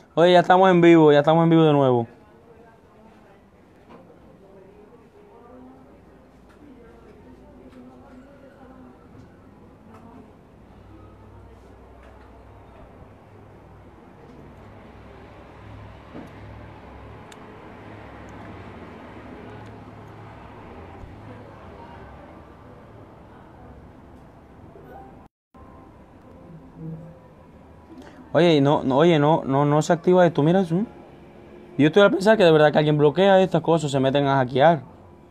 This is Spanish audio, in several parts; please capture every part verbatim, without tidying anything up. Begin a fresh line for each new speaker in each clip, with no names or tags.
Oye, ya estamos en vivo, ya estamos en vivo de nuevo. Oye, no, no, oye, no, no, no se activa esto, mira eso. Yo estoy a pensar que de verdad que alguien bloquea estas cosas, se meten a hackear.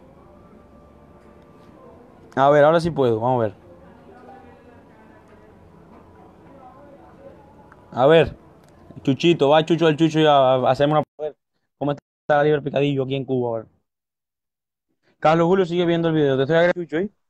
A ver, ahora sí puedo, vamos a ver. A ver, Chuchito, va Chucho el Chucho y a, a hacerme una. A ver, ¿cómo está Liber Picadillo aquí en Cuba ahora? Carlos Julio sigue viendo el video, te estoy agregando Chucho, ¿eh?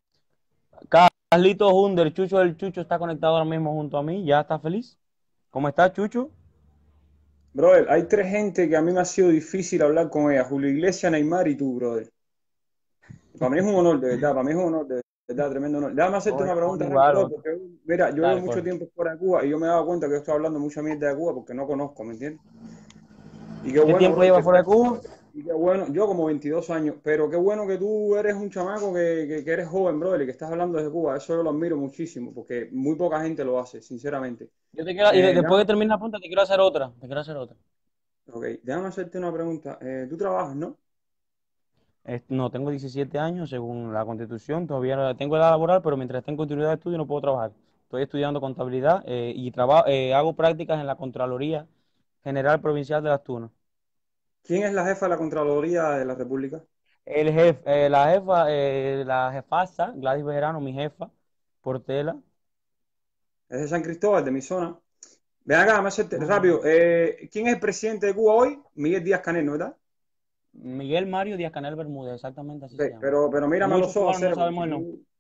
Carlito Hunder, Chucho el Chucho está conectado ahora mismo junto a mí, ya está feliz. ¿Cómo está Chucho?
Brother, hay tres gente que a mí me ha sido difícil hablar con ella, Julio Iglesias, Neymar y tú, brother. Para mí es un honor, de verdad, para mí es un honor, de verdad, tremendo honor. Déjame hacerte
Oye,
una
no,
pregunta rápido,
igual,
brother,
otro.
porque, mira, yo llevo
Dale,
mucho
corre.
tiempo fuera de Cuba y yo me he dado cuenta que yo estoy hablando mucha mierda de Cuba porque no conozco, ¿me entiendes? Y qué
¿Qué
bueno,
tiempo
brother,
lleva
que tú,
fuera de Cuba?
y qué bueno, yo como veintidós años, pero qué bueno que tú eres un chamaco que, que, que eres joven, brother, y que estás hablando desde Cuba, eso yo lo admiro muchísimo, porque muy poca gente lo hace, sinceramente.
Yo te quiero, y de-
Eh,
después
déjame,
de terminar la pregunta, te quiero hacer otra. Te quiero hacer otra.
ok, déjame hacerte una pregunta. Eh, tú trabajas, ¿no?
Eh, no, tengo diecisiete años, según la Constitución. Todavía no- tengo edad laboral, pero mientras esté en continuidad de estudio no puedo trabajar. Estoy estudiando contabilidad eh, y traba- eh, hago prácticas en la Contraloría General Provincial de Las Tunas.
¿Quién es la jefa de la Contraloría de la República?
El jefe, eh, la jefa, eh, la jefasa, Gladys Bejerano, mi jefa, Portela.
Es de San Cristóbal, de mi zona. Ven acá, vamos a hacerte
Ah,
rápido. Eh, ¿quién es el presidente de Cuba hoy? Miguel Díaz Canel, ¿no verdad?
Miguel Mario Díaz Canel Bermúdez, exactamente así se
Ve,
llama.
Pero, pero mírame a
Muchos
los ojos,
cubanos no
cero, porque
sabemos
si
el nombre.
tú...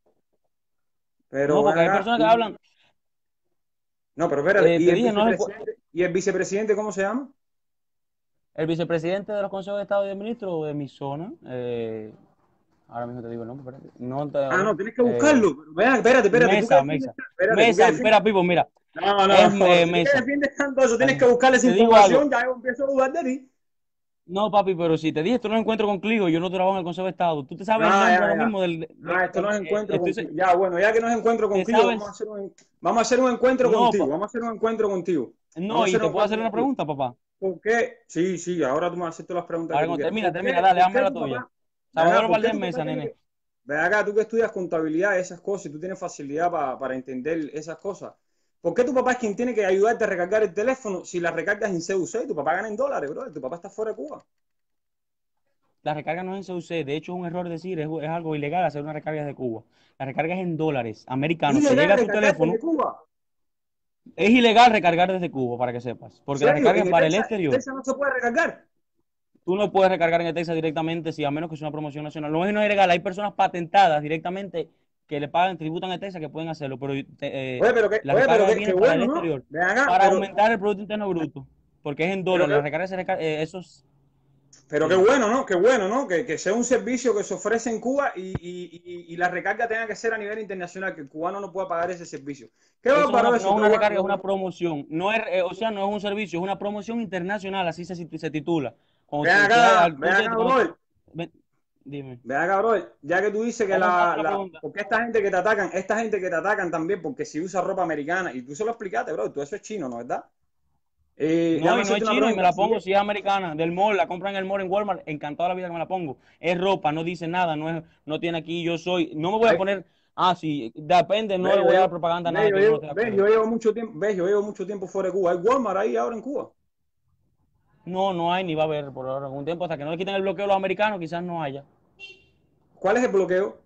Pero
No,
ven
porque hay
acá.
personas que
Y...
hablan.
No, pero espérate.
Eh,
¿Y
te
el
dije, no,
vicepresidente? ¿Y el vicepresidente cómo se llama?
el vicepresidente de los consejos de Estado y de ministros de mi zona, eh, ahora mismo te digo el nombre, espérate. No te, a
Ah,
ver,
no, tienes que
eh,
buscarlo. Pero ven, espérate, espérate. ¿Tú qué
Mesa,
defiendes?
Mesa.
Espérate, ¿tú qué
Mesa,
defiendes?
espera, Pipo, mira,
No,
es
no,
eh,
si tú qué
Mesa.
defiendes tanto eso, tienes que
Espérate.
buscar esa
Te digo algo.
información. Ya yo empiezo a dudar de ti.
No, papi, pero si te dije, esto no lo encuentro con Cligo, yo no trabajo en el Consejo de Estado. Tú te sabes el
Ah,
nombre
ya,
ahora
ya.
mismo del... del-
Ah, esto no es
eh,
encuentro
estoy
con
se-
Clio. Ya, bueno, ya que no es encuentro con
¿Te
Clio, vamos a
sabes?
hacer un, vamos a hacer un encuentro
No,
contigo.
pa-
Vamos a hacer un encuentro contigo. Vamos a
no, y
hacer un
te puedo
encuentro
hacer una
contigo.
pregunta, papá.
¿Por qué? Sí, sí, ahora tú me vas a hacer todas las preguntas que
Ahora,
tú
cuando-
quieras.
termina,
¿Por
termina,
qué?
dale,
¿Por
dame
qué
la
tu
tuya.
papá? Ven acá,
Salvador
¿por qué
Valdés
tu papá
Mesa,
tiene
nene.
que... Ven acá, tú que estudias contabilidad, esas cosas, y tú tienes facilidad pa- para entender esas cosas. ¿Por qué tu papá es quien tiene que ayudarte a recargar el teléfono si la recargas en C U C? Tu papá gana en dólares, bro. Tu papá está fuera de Cuba.
La recarga no es en C U C, de hecho es un error decir, es, es algo ilegal hacer una recarga desde Cuba. La recarga es en dólares
Es
americanos, te
ilegal
llega a tu
recargar desde
teléfono.
Cuba.
Es ilegal recargar desde Cuba, para que sepas,
¿En
porque la
serio?
recarga
En
es para el
Etexa, en
exterior.
Etexa no se puede recargar.
Tú no puedes recargar en Etexa directamente, si a menos que sea una promoción nacional. Lo mismo no es ilegal, hay personas patentadas directamente que le pagan, tributan a Etexa que pueden hacerlo, pero te- eh,
Oye, pero qué,
la
oye, pero
recarga
qué, qué
viene para el
bueno, ¿no?
exterior,
Ven acá,
para
pero,
aumentar el Producto Interno Bruto, porque es en
pero
dólares.
qué,
La recarga se recarga, eh, esos,
pero qué
dime.
bueno, ¿no? Qué bueno, ¿no? Que, que sea un servicio que se ofrece en Cuba y, y, y, y la recarga tenga que ser a nivel internacional, que el cubano no pueda pagar ese servicio. Qué
Eso es una,
bárbaro
no
eso,
es
qué
una
bueno,
recarga,
qué
es una
bueno.
promoción. No es, eh, o sea, no es un servicio, es una promoción internacional, así se, se titula. Cuando
Ven
te, te
acá,
da-
ven
tú te-
acá,
cuando te-
brother.
ven, dime.
Ven acá, brother. Ya que tú dices que
Dame,
la,
hazme la
la,
pregunta.
porque esta gente que te atacan, esta gente que te atacan también, porque si usa ropa americana, y tú se lo explicaste, bro, tú eso es chino, ¿no es verdad? Eh,
No,
déjame
y no es
hacerte una
chino y me
pregunta.
la
Si
pongo
es,
si es americana, del mall, la compran en el mall en Walmart, encantado la vida que me la pongo. Es ropa, no dice nada, no es, no tiene aquí, yo soy, no me voy a
ay,
poner, ah, sí, depende, no
ve,
le
yo
voy a dar
llevo,
propaganda a
ve,
nada
yo
que yo no
llevo,
esté de
ve,
acuerdo.
yo llevo mucho tiempo, ve, yo llevo mucho tiempo fuera de Cuba. Hay Walmart ahí ahora en Cuba.
No, no hay ni va a haber por ahora algún tiempo, hasta que no le quiten el bloqueo a los americanos, quizás no haya.
¿Cuál es el bloqueo?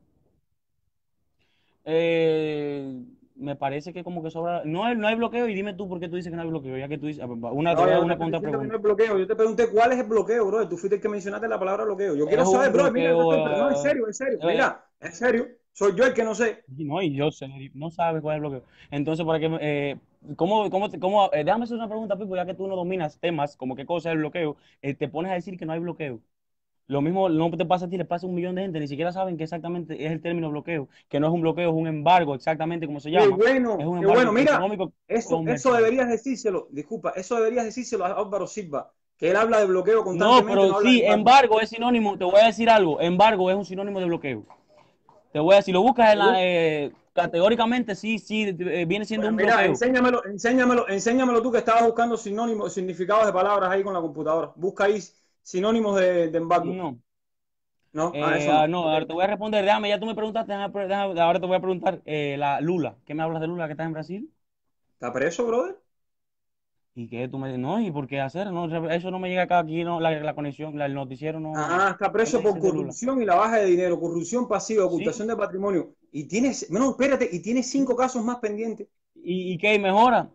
Eh, me parece que como que sobra, no hay, no hay bloqueo y dime tú por qué tú dices que no hay bloqueo, ya que tú dices, una, te
No,
voy a
yo
dar
no te
una
estoy diciendo que no
contrapregunta.
hay bloqueo. Yo te pregunté cuál es el bloqueo, bro. Tú fuiste el que mencionaste la palabra bloqueo. Yo
Es
quiero
un
saber, bro. Mira, yo
bloqueo,
estoy, pero no, en serio, en serio.
eh,
Mira, en serio. Soy yo el que no sé.
no, y yo sé, no sabes cuál es el bloqueo. Entonces, ¿para qué? me- Eh, ¿cómo, cómo, te- cómo, eh, déjame hacer una pregunta, Pipo, ya que tú no dominas temas como qué cosa es el bloqueo, eh, te pones a decir que no hay bloqueo. Lo mismo no te pasa a ti, le pasa a un millón de gente, ni siquiera saben que exactamente es el término bloqueo, que no es un bloqueo, es un embargo, exactamente como se
Qué
llama, es
bueno,
un
qué bueno.
embargo
Mira,
económico
eso, eso
comercial.
deberías decírselo, disculpa, eso deberías decírselo a Álvaro Silva, que él habla de bloqueo
No,
constantemente,
pero
no habla de
sí,
embargo.
embargo es sinónimo, te voy a decir algo, embargo es un sinónimo de bloqueo. Te voy a decir, lo buscas en la, eh, categóricamente, sí, sí, eh, viene siendo
Bueno,
un
mira,
bloqueo.
enséñamelo, enséñamelo, enséñamelo tú que estabas buscando sinónimos, significados de palabras ahí con la computadora. Busca ahí sinónimos de, de embargo.
No.
No, ah,
Eh,
eso
ah,
no.
no,
Ok.
ahora te voy a responder, déjame, ya tú me preguntaste, déjame- déjame- ahora te voy a preguntar, eh, la Lula, ¿qué me hablas de Lula que está en Brasil?
¿Está preso, brother?
¿Y qué tú me dices? No, ¿y por qué hacer? No, eso no me llega acá, aquí, no, la, la conexión, la- el noticiero no,
Ah, está
no me
preso por
dice de Lula.
corrupción y lavaje de dinero, corrupción pasiva,
Sí,
ocultación de patrimonio. Y tienes, no, espérate, y tienes cinco
sí.
casos más pendientes.
¿Y, y qué? ¿Mejora?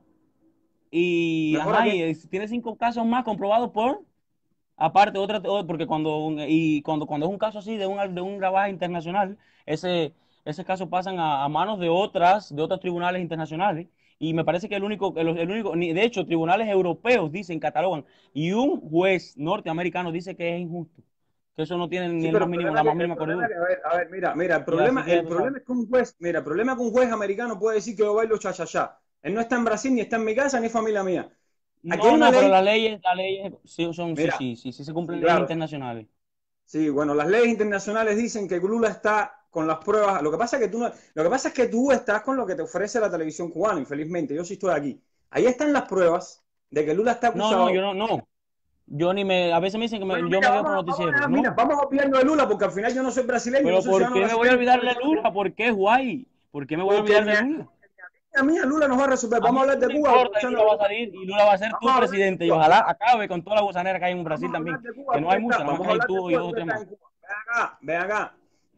Y,
¿Mejora
ajá,
qué?
y eh, tiene cinco casos más comprobados por, aparte, otra, o- porque cuando, un- y cuando, cuando es un caso así de un, de un gravaje internacional, ese, ese caso pasan a, a manos de otras, de otros tribunales internacionales. Y me parece que el único, el, el único, ni- de hecho, tribunales europeos dicen, catalogan, y un juez norteamericano dice que es injusto, que eso no tiene ni
Sí,
el
pero
más
el
mínimo,
problema
la
que,
más
el
mínima
problema
cordura.
que, a ver, a ver, mira, mira, el
Y así
problema,
que ya
el
tú sabes.
problema es que un juez, mira, el problema es que un juez americano puede decir que yo bailo cha-cha-cha. Él no está en Brasil, ni está en mi casa, ni familia mía. Aquí hay
No,
una
no, pero
ley,
las leyes, las leyes sí son, sí,
mira,
sí, sí, sí se
sí,
cumplen leyes
claro,
internacionales.
sí, bueno, las leyes internacionales dicen que Lula está con las pruebas. Lo que pasa es que tú no, lo que pasa es que tú estás con lo que te ofrece la televisión cubana, infelizmente. Yo sí estoy aquí. Ahí están las pruebas de que Lula está
No, no, yo
acusado.
no, no. Yo ni me, a veces me dicen que
Bueno,
me- yo
mira,
me guío
vamos
por
a, vamos a
noticieros.
dejar- mira,
No.
vamos a obviarnos de Lula porque al final yo no soy brasileño, no
Pero
soy
¿por
ciudadano
qué me voy a
brasileño,
olvidar
soy
de
brasileño.
Lula? ¿Por qué, guay? ¿Por qué me voy a
Porque
olvidar
ni
de
a,
Lula?
ni a mí a Lula nos va a resolver.
A
Vamos
mí
a hablar
no
de
me
Cuba
importa y
aprovechando
Lula
que
va a
Lula está
salir
aquí.
y Lula va a ser
Vamos
tu
a hablar de
presidente y
Cuba.
ojalá acabe con toda la gusanera que hay en
Vamos
Brasil
a hablar
también.
de Cuba,
Que no
tú que
hay
estás.
mucha, nada más
Vamos
que
a
hay
hablar de
tú y
Cuba,
dos
tú
o
que
tres
estás
más.
en Cuba. Ven acá, ven acá.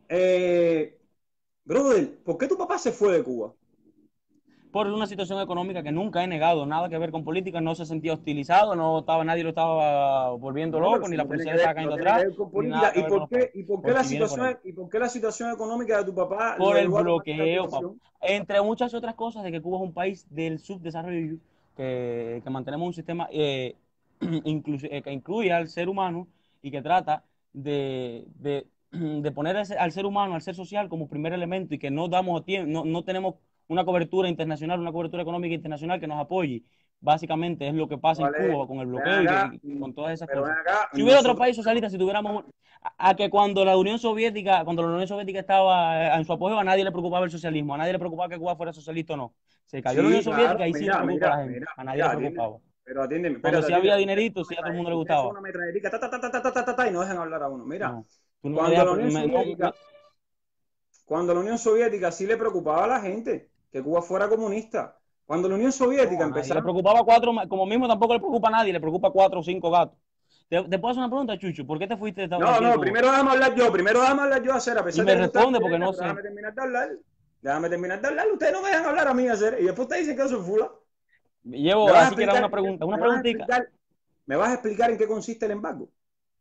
Eh, brother, ¿por qué tu papá se fue de Cuba?
Por una situación económica que nunca he negado, nada que ver con política, no se sentía hostilizado, no estaba, nadie lo estaba volviendo
No, pero
loco, ni
eso
la
no tiene
policía
que
le
ver,
estaba
no
cayendo
tiene que
atrás,
ver con
ni
política.
nada que
¿Y
ver con
por
los
qué,
padres.
y por qué
Por
la
si viene por ahí.
situación, y por qué la situación económica de tu papá
Por
lo
el
llevó a tomar esta
bloqueo, papá.
decisión?
Entre muchas otras cosas, de que Cuba es un país del subdesarrollo, que, que mantenemos un sistema eh, inclus- eh, que incluye al ser humano y que trata de, de, de poner ese- al ser humano, al ser social, como primer elemento y que no damos tiempo, no, no tenemos una cobertura internacional, una cobertura económica internacional que nos apoye. Básicamente es lo que pasa en
Vale,
Cuba con el
ven
bloqueo y, que,
acá,
y
mm,
con todas esas
pero ven
cosas.
acá,
Si hubiera otro
nosotros
país socialista, si tuviéramos a que cuando la Unión Soviética, cuando la Unión Soviética estaba eh, en su apogeo, a nadie le preocupaba el socialismo, a nadie le preocupaba que Cuba fuera socialista o no. Se cayó la Unión
sí, claro,
Soviética y sí le
mira,
preocupa a
mira,
la gente,
mira,
a nadie le
mira, atiéndeme,
preocupaba.
pero atiéndeme,
Cuando
espérate,
sí
atiéndeme,
había
ustedes son
dinerito,
una
sí a todo el
metralleta,
mundo le
ustedes son
gustaba.
una metralletica, ta, ta, ta, ta, ta, ta, ta, ta, ta, y no dejan hablar a uno. Mira,
No, tú no me
cuando
dejas,
la
pre-
Unión
me- no, me-
Soviética, cuando la Unión Soviética sí le preocupaba a la gente que Cuba fuera comunista, cuando la Unión
no,
Soviética
a nadie le
empezaron.
preocupaba cuatro, ma- como mismo tampoco le preocupa a nadie, le preocupa cuatro o cinco gatos. Te, te puedo hacer una pregunta, Chucho, ¿por qué te fuiste de Estados
No,
aquí de
no,
Cuba?
primero déjame hablar yo, primero déjame hablar yo, hacer, a
Y
pesar de
me
que tú estás en
responde porque
directa,
no
pero
sé.
déjame terminar de hablar. Déjame terminar de hablar. Ustedes no me dejan hablar a mí, hacer, y después te dicen que yo soy fula. ¿Me
Llevo,
vas a
así que era
explicar,
una pregunta, una
me vas a
preguntita.
explicar, me vas a explicar en qué consiste el embargo?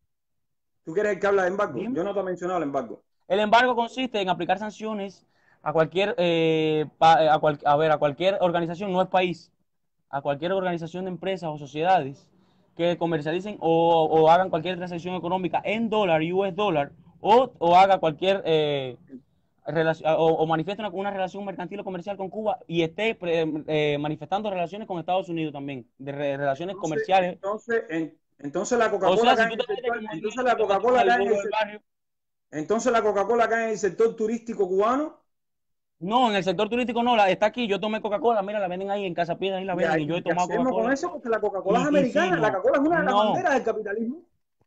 ¿Tú quieres el que habla de embargo?
Dime.
Yo no te he mencionado el embargo.
El embargo consiste en aplicar sanciones a cualquier, eh, pa- a, cual- a ver, a cualquier organización, no es país, a cualquier organización de empresas o sociedades que comercialicen o, o hagan cualquier transacción económica en dólar, U S dólar, o, o haga cualquier eh, relación, o, o manifieste una, una relación mercantil o comercial con Cuba y esté pre- eh, manifestando relaciones con Estados Unidos también, de re- relaciones
Entonces,
comerciales.
entonces, en- entonces la
O
Coca-Cola
sea, si
cae
tú
en
te
el
metes
sector,
como el
entonces
niño
la
que cuestiona
Coca-Cola
el
cae en
bobo
el
del
sector,
barrio.
entonces la Coca-Cola cae en el sector turístico cubano.
No, en el sector turístico no, la, está aquí, yo tomé Coca-Cola, mira, la venden ahí en Casa Piedra, ahí la
¿Y,
venden
ahí-
y yo he
y qué
tomado
hacemos con
Coca-Cola.
eso? Porque la Coca-Cola es
Y, y sí,
americana, la
no,
Coca-Cola es una de las
no,
banderas del capitalismo.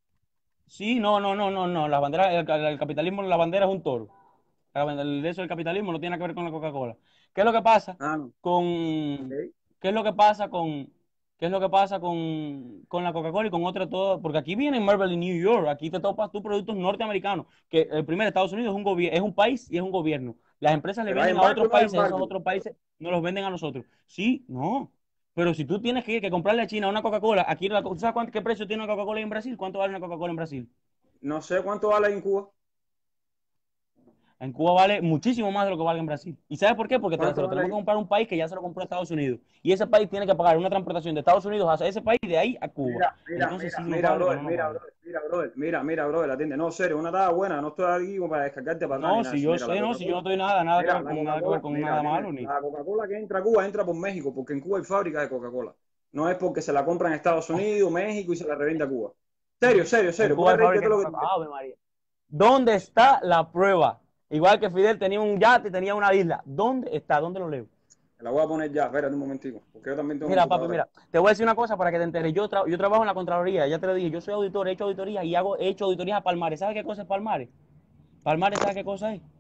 sí, no, no, no, no, no, la bandera, el, el capitalismo, la bandera es un toro. La bandera- el- eso del capitalismo no tiene que ver con la Coca-Cola. ¿Qué es lo que pasa
Ah, no.
con,
Ok.
qué es lo que pasa con, qué es lo que pasa con, con la Coca-Cola y con otra todo? Porque aquí viene Marvel y New York, aquí te topas tus productos norteamericanos, que el primer Estados Unidos es un gobierno, es un país y es un gobierno. Las empresas le
Pero hay
venden a
embargo o
otros
no hay
países, esos
embargo.
otros países no los venden a nosotros. Sí, no. Pero si tú tienes que ir que comprarle a China una Coca-Cola, aquí la, ¿tú sabes cuánto, qué precio tiene una Coca-Cola en Brasil? ¿Cuánto vale una Coca-Cola en Brasil?
No sé cuánto vale en Cuba.
En Cuba vale muchísimo más de lo que vale en Brasil. ¿Y sabes por qué? Porque te- se
¿Cuánto
lo
vale
tenemos
ahí?
que comprar a un país que ya se lo compró a Estados Unidos. Y ese país tiene que pagar una transportación de Estados Unidos hacia ese país y de ahí a Cuba.
Mira, mira,
Entonces
mira,
sí nos
mira,
vale o
brother,
no nos
mira,
vale.
brother, mira, brother, mira, mira, brother, atiende. No, serio, una tada buena, no estoy aquí como para descargarte para atrás ni
No,
nada de
si
eso.
yo
Mira, la
sé, no, si yo no
Coca-Cola,
estoy nada, nada que
mira,
ver
la
con nada que ver
Coca-Cola,
con
mira,
nada
atiende.
malo, ni.
La Coca-Cola que entra a Cuba entra por México, porque en Cuba hay fábricas de Coca-Cola. No es porque se la compran en Estados Unidos, México y se la revende a Cuba. Serio, serio,
En
serio,
Cuba
puedes
hay
reírte
fábrica
todo
de
lo que tú
Coca-Cola.
quieras.
Ave María. ¿Dónde está la prueba? Igual que Fidel tenía un yate, tenía una isla. ¿Dónde está? ¿Dónde lo leo?
Te la voy a poner ya, espérate un momentico, porque yo también tengo
Mira, papi,
computadora aquí.
mira, te voy a decir una cosa para que te enteres. Yo, tra- yo trabajo en la Contraloría, ya te lo dije, yo soy auditor, he hecho auditoría y hago, he hecho auditorías a Palmares. ¿Sabes qué cosa es Palmares? Palmares, ¿sabes qué cosa es?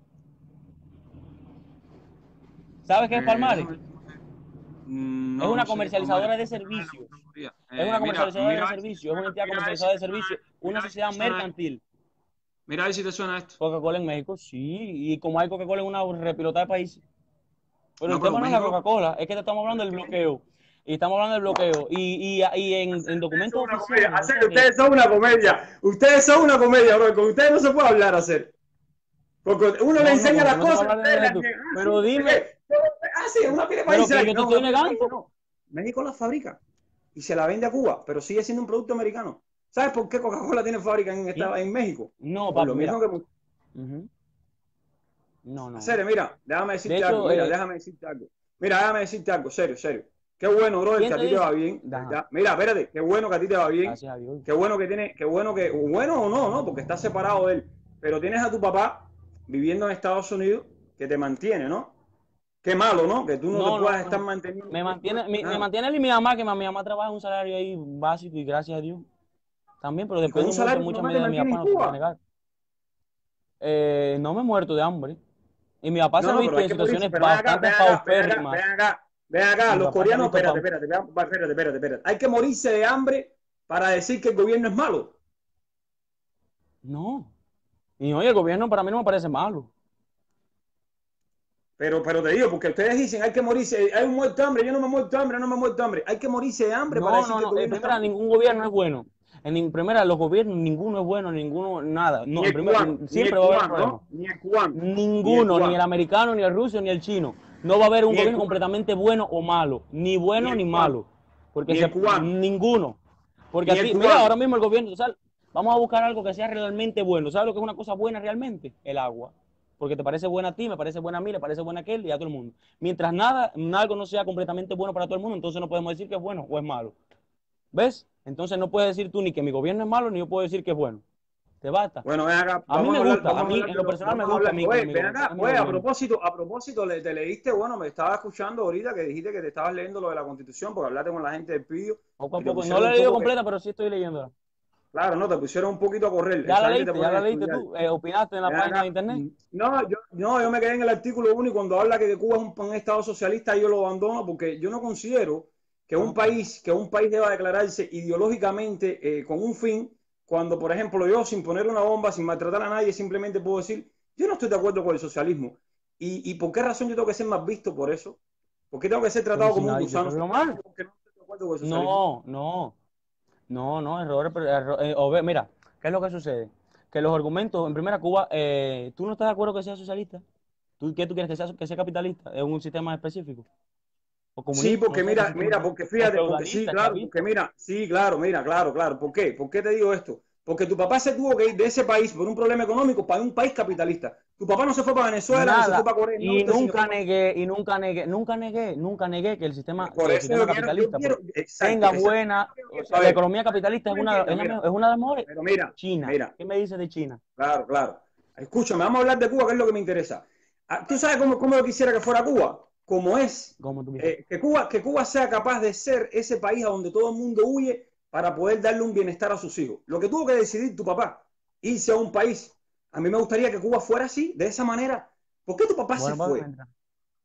¿Sabes qué es
Eh,
Palmares?
déjame. Mm,
Es
No,
una
no sé qué Palmares.
comercializadora de
¿Por qué no es la
servicios.
Contraloría?
Es
Eh,
una
mira,
comercializadora
mira
de
a ver si te
servicios, es una
suena,
entidad
mira a ver si
comercializadora de
te suena,
servicios,
mira
una
a ver si
sociedad
te suena esto.
mercantil.
Mira a ver si te suena esto.
Coca-Cola en México, sí, y como hay Coca-Cola en una repilotada de países. Pero
No,
el
pero
tema no es la
México,
Coca-Cola, es que te estamos
pero
hablando
es
del
que México.
bloqueo. Y estamos hablando del bloqueo. Y, y, y en, en
Ustedes son
documentos
una comedia.
oficiales, o
Hacer,
sea que
ustedes son una comedia. Ustedes son una comedia, bro. Con ustedes no se puede hablar, hacer. Porque uno le
no, no,
enseña las
conmigo no se va
cosas,
a hablar
ustedes
de
las
tú.
niegan. Ah, sí,
Pero
no sé
dime,
qué. Ah, sí, una pila de
pero
países
que
hay.
yo te
No,
estoy
una pila de países
negando.
no. México la fabrica y se la vende a Cuba, pero sigue siendo un producto americano. ¿Sabes por qué Coca-Cola tiene fábrica en,
¿Sí?
esta, en México?
No,
Por lo
papi,
mismo
mira.
que...
Ujú. No, no.
Hacer, mira, déjame
De
decirte algo,
hecho,
mira,
eh,
déjame decirte algo. Mira, déjame decirte algo, serio, serio. Qué bueno, brother, que
¿quién
a
te
ti te va
dice?
bien, de
Ajá,
verdad. Mira, espérate, qué bueno que a ti te va bien.
gracias a Dios.
Qué bueno que tiene, qué bueno que, bueno o no, no, porque estás separado de él. Pero tienes a tu papá viviendo en Estados Unidos que te mantiene, ¿no? Qué malo, ¿no? Que tú no te
No,
puedas
no,
estar
no.
manteniendo.
Me mantiene, mi- me
Ah,
mantiene él y mi mamá, que mi mi mamá trabaja en un salario ahí básico y gracias a Dios. También, pero
y con un
dependo mucho, en
salario tu
mucha
mamá te
medida de mi
mantiene
papá,
en
no te lo voy a
Cuba.
negar. Eh, no me he muerto de hambre. Y mi papá se
No,
ha
no, pero
visto
hay
en
que morirse.
situaciones
Pero ven acá,
bastante
ven acá, ven acá, ven
paupérrimas.
acá, ven acá.
Mi
Los
papá se ha
coreanos,
visto
espérate,
pau...
espérate, espérate, espérate, espérate, espérate. Hay que morirse de hambre para decir que el gobierno es malo.
No. Y oye, el gobierno para mí no me parece malo.
Pero, pero te digo, porque ustedes dicen hay que morirse, hay un muerto de hambre, yo no me he muerto de hambre, no me he muerto de hambre. Hay que morirse de hambre para
No,
decir
no,
que el
no. En
gobierno está
primera,
mal.
ningún gobierno es bueno. En nin- primera, los gobiernos, ninguno es bueno, ninguno, nada.
Ni
No, en
el
primera,
cubano, ni el
siempre va a haber
cubano,
problemas.
¿no? Ni el cubano, ni el
Ninguno, ni el
cubano,
americano, ni el ruso, ni el chino. No va a haber un
ni el
gobierno
cubano,
completamente bueno o malo. Ni
ni
bueno
el
ni
cubano,
malo. Porque
ni el
se,
cubano,
ninguno. Porque
ni el
aquí, mira,
cubano.
ahora mismo el gobierno, ¿sabes? Vamos a buscar algo que sea realmente bueno. ¿Sabes lo que es una cosa buena realmente? El agua. Porque te parece buena a ti, me parece buena a mí, le parece buena a aquel y a todo el mundo. Mientras nada, algo no sea completamente bueno para todo el mundo, entonces no podemos decir que es bueno o es malo. ¿Ves? Entonces no puedes decir tú ni que mi gobierno es malo, ni yo puedo decir que es bueno. Te basta.
Bueno, ven acá,
A mí
vamos a
me
hablar,
gusta, a
vamos a
mí
hablar
en
de
lo
lo,
personal me
vamos a
gusta a
hablar.
mí que
Oye,
mi,
ven
go-
acá,
mi
oye, a
gobierno.
propósito, a propósito, le, te leíste, bueno, me estaba escuchando ahorita que dijiste que te estabas leyendo lo de la Constitución, porque hablaste con la gente del P I O
Poco a
y te
poco. No
pusieron
la
un
he leído
poco que,
completa, pero sí estoy leyéndola.
claro, no, te pusieron un poquito a correr.
Ya la
Esa gente te
leíste, ya
pone a
la leíste
estudiar.
tú. Eh, opinaste en la
Ven
página
acá.
de internet.
No, yo, no, yo me quedé en el artículo uno y cuando habla que Cuba es un, un estado socialista, yo lo abandono porque yo no considero que un
Bueno, pues.
país, que un país deba declararse ideológicamente eh, con un fin, cuando, por ejemplo, yo sin poner una bomba, sin maltratar a nadie, simplemente puedo decir, yo no estoy de acuerdo con el socialismo. ¿Y, y por qué razón yo tengo que ser más visto por eso? ¿Por qué tengo que ser
Pero
tratado
si
como un
nadie, yo te
gusano?
veo mal.
Porque no estoy de acuerdo con el socialismo.
No, no, no, no, error, pero error- eh, o ve, mira, ¿qué es lo que sucede? Que los argumentos, en primera Cuba, eh, ¿tú no estás de acuerdo que sea socialista? ¿Tú, qué tú quieres que sea, que sea capitalista? ¿Es un sistema específico? ¿O
Sí,
comunista? No
porque
sé, ¿qué
mira,
sistema
mira,
es?
porque
¿O
fíjate, porque sí,
feudalista,
claro, porque
esclavista?
mira, sí, claro, mira, claro, claro. ¿Por qué? ¿Por qué te digo esto? Porque tu papá se tuvo que ir de ese país por un problema económico para un país capitalista. Tu papá no se fue para Venezuela ni se fue
Nada.
para Corea del
Y
Norte, sino
nunca
fue
negué, y nunca negué, nunca negué, nunca negué que el sistema,
para... Por
que el
eso
sistema
yo quiero, yo
capitalista
quiero,
pues,
exacto,
tenga
exacto.
buena,
Yo
o
quiero
sea, la
saber,
economía
para que
capitalista
tú
es
me
una, es
entiendas,
la,
mira,
es una de las mejores.
pero mira,
China.
mira,
¿Qué me dices de China?
claro, claro. Escúchame, vamos a hablar de Cuba, que es lo que me interesa. Ah, ¿tú sabes cómo, cómo yo quisiera que fuera Cuba? Como es,
¿Cómo tú dices?
eh, que Cuba, que Cuba sea capaz de ser ese país a donde todo el mundo huye para poder darle un bienestar a sus hijos. Lo que tuvo que decidir tu papá, irse a un país. A mí me gustaría que Cuba fuera así, de esa manera. ¿Por qué tu papá se
Bueno, papi,
fue?
mientras,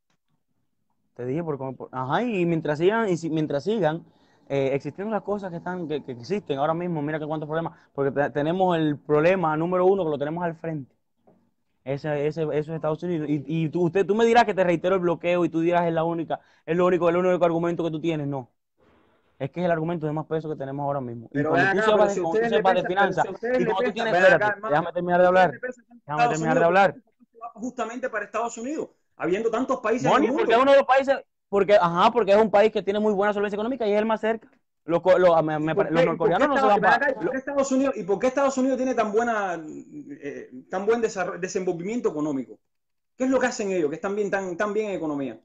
te dije por, cómo- por- ajá, y mientras sigan, y si- mientras sigan eh, existiendo las cosas que están, que, que existen ahora mismo, mira que cuántos problemas, porque te- tenemos el problema número uno que lo tenemos al frente. Ese, ese, eso es Estados Unidos. Y, y tú, usted, tú me dirás que te reitero el bloqueo y tú dirás es la única, es lo único, el único argumento que tú tienes. No. Es que es el argumento de más peso que tenemos ahora mismo. Y
Pero ven
cuando tú
acá, pero
sepas
si
de,
a
cuando tú
ustedes le
sepas de
pesa, pero
finanzas
si a ustedes
y
le
cuando tú
pesa,
tienes,
ven acá,
espérate,
hermano,
déjame
si
terminar
a
de
ustedes
hablar.
le pesa tanto
Déjame
Estados
terminar de
Unidos, ¿por qué
hablar.
va justamente para Estados Unidos, habiendo tantos países en el
Moni, porque es
mundo.
uno de los países, porque, ajá, porque es un país que tiene muy buena solvencia económica y es el más cerca. Los, co- los, me-
¿Y
me
por
pare- los
qué, y por qué
norcoreanos no se
Estados,
van
ven
para.
acá, y por qué Estados Unidos, y por qué Estados Unidos tiene tan buena, eh, tan buen desarrollo- desenvolvimiento económico? ¿Qué es lo que hacen ellos, que están bien, tan, tan bien en economía?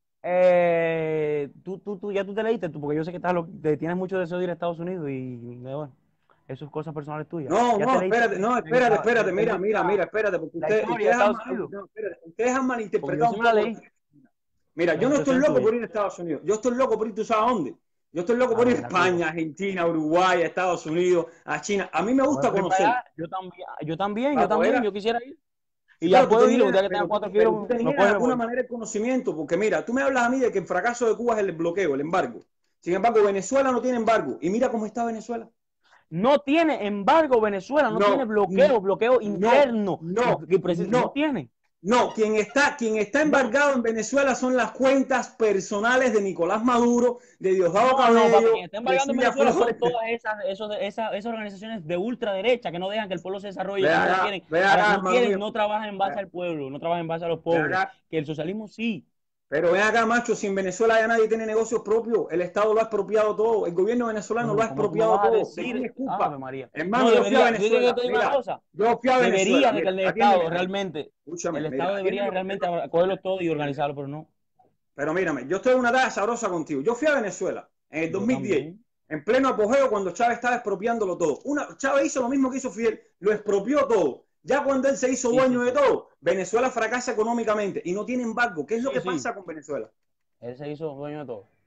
Eh, tú, tú, tú, ya tú te leíste, tú, porque yo sé que estás lo- te tienes mucho deseo de ir a Estados Unidos y, eh, bueno, eso es cosas personales tuyas.
No,
Ya te
no,
leíste
espérate, no,
en
espérate,
la-
espérate,
te
mira,
leíste
mira,
la,
mira, espérate, porque
la
ustedes,
historia de
ustedes han,
Estados
mal-
Unidos,
no, espérate, ustedes han
porque yo
malinterpretado
sí
un
me la
poco.
leí,
Mira,
la
yo no estoy
situación
loco
tuya.
por ir a Estados Unidos, yo estoy loco por ir, ¿tú sabes a dónde? Yo estoy loco
¿A
por ir a
dónde? A Cuba.
España, Argentina, Uruguay, a Estados Unidos, a China. A mí me
Bueno,
gusta
pero ir para
conocer,
allá, yo también, yo también, yo
para poder,
también,
a-
yo quisiera ir.
sí,
Y ya
pero tú
puedo ir, los
tenías,
días que tenga
pero tú,
cuatro
pero tú
kilos, me
tenías de
coge y me
alguna
voy.
manera el conocimiento, porque mira, tú me hablas a mí de que el fracaso de Cuba es el bloqueo, el embargo. Sin embargo, Venezuela no tiene embargo. Y mira cómo está Venezuela.
No tiene embargo Venezuela, no tiene
No,
bloqueo, bloqueo
no,
interno.
no,
Y preci- no
no.
tiene.
No, quien está, quien está
No,
embargado en Venezuela son las cuentas personales de Nicolás Maduro, de Diosdado
no, no, papi, quien
Cabello,
está
de
embargando en
Silvia
Venezuela son
Flores.
todas esas, esos, esas, esas organizaciones de ultraderecha que no dejan que el pueblo se desarrolle,
Ve
que no lo
acá,
quieren.
ve
Ahora,
acá,
no
hermano
quieren,
mío.
no trabajan en base
Ve,
al pueblo, no trabajan en base a los
ve
pobres.
acá.
Que el socialismo sí.
Pero ven acá, macho, si en Venezuela ya nadie tiene negocios propios, el Estado lo ha expropiado todo, el gobierno venezolano lo
¿Cómo,
ha
cómo tú me
expropiado
vas a
todo. ¿De quién
decir?
es culpa?
Ave María.
Hermano,
No,
yo fui a
debería, yo te
Venezuela,
te digo una
mira,
cosa,
yo fui a Venezuela,
debería de que
mira,
el
atiéndeme,
Estado
atiéndeme.
realmente,
Escúchame,
el
mira,
Estado debería
atiéndeme porque
realmente
esto-
cogerlo todo y organizarlo, pero no.
pero mírame, yo estoy en una talla sabrosa contigo. Yo fui a Venezuela en el
Yo
dos mil diez,
también.
en pleno apogeo, cuando Chávez estaba expropiándolo todo. Una, Chávez hizo lo mismo que hizo Fidel, lo expropió todo. Ya cuando él se hizo
Sí, sí,
dueño de
sí.
todo, Venezuela fracasa económicamente y no tiene embargo. ¿Qué es lo
Sí,
que
sí.
pasa con Venezuela?
Él se hizo dueño de todo.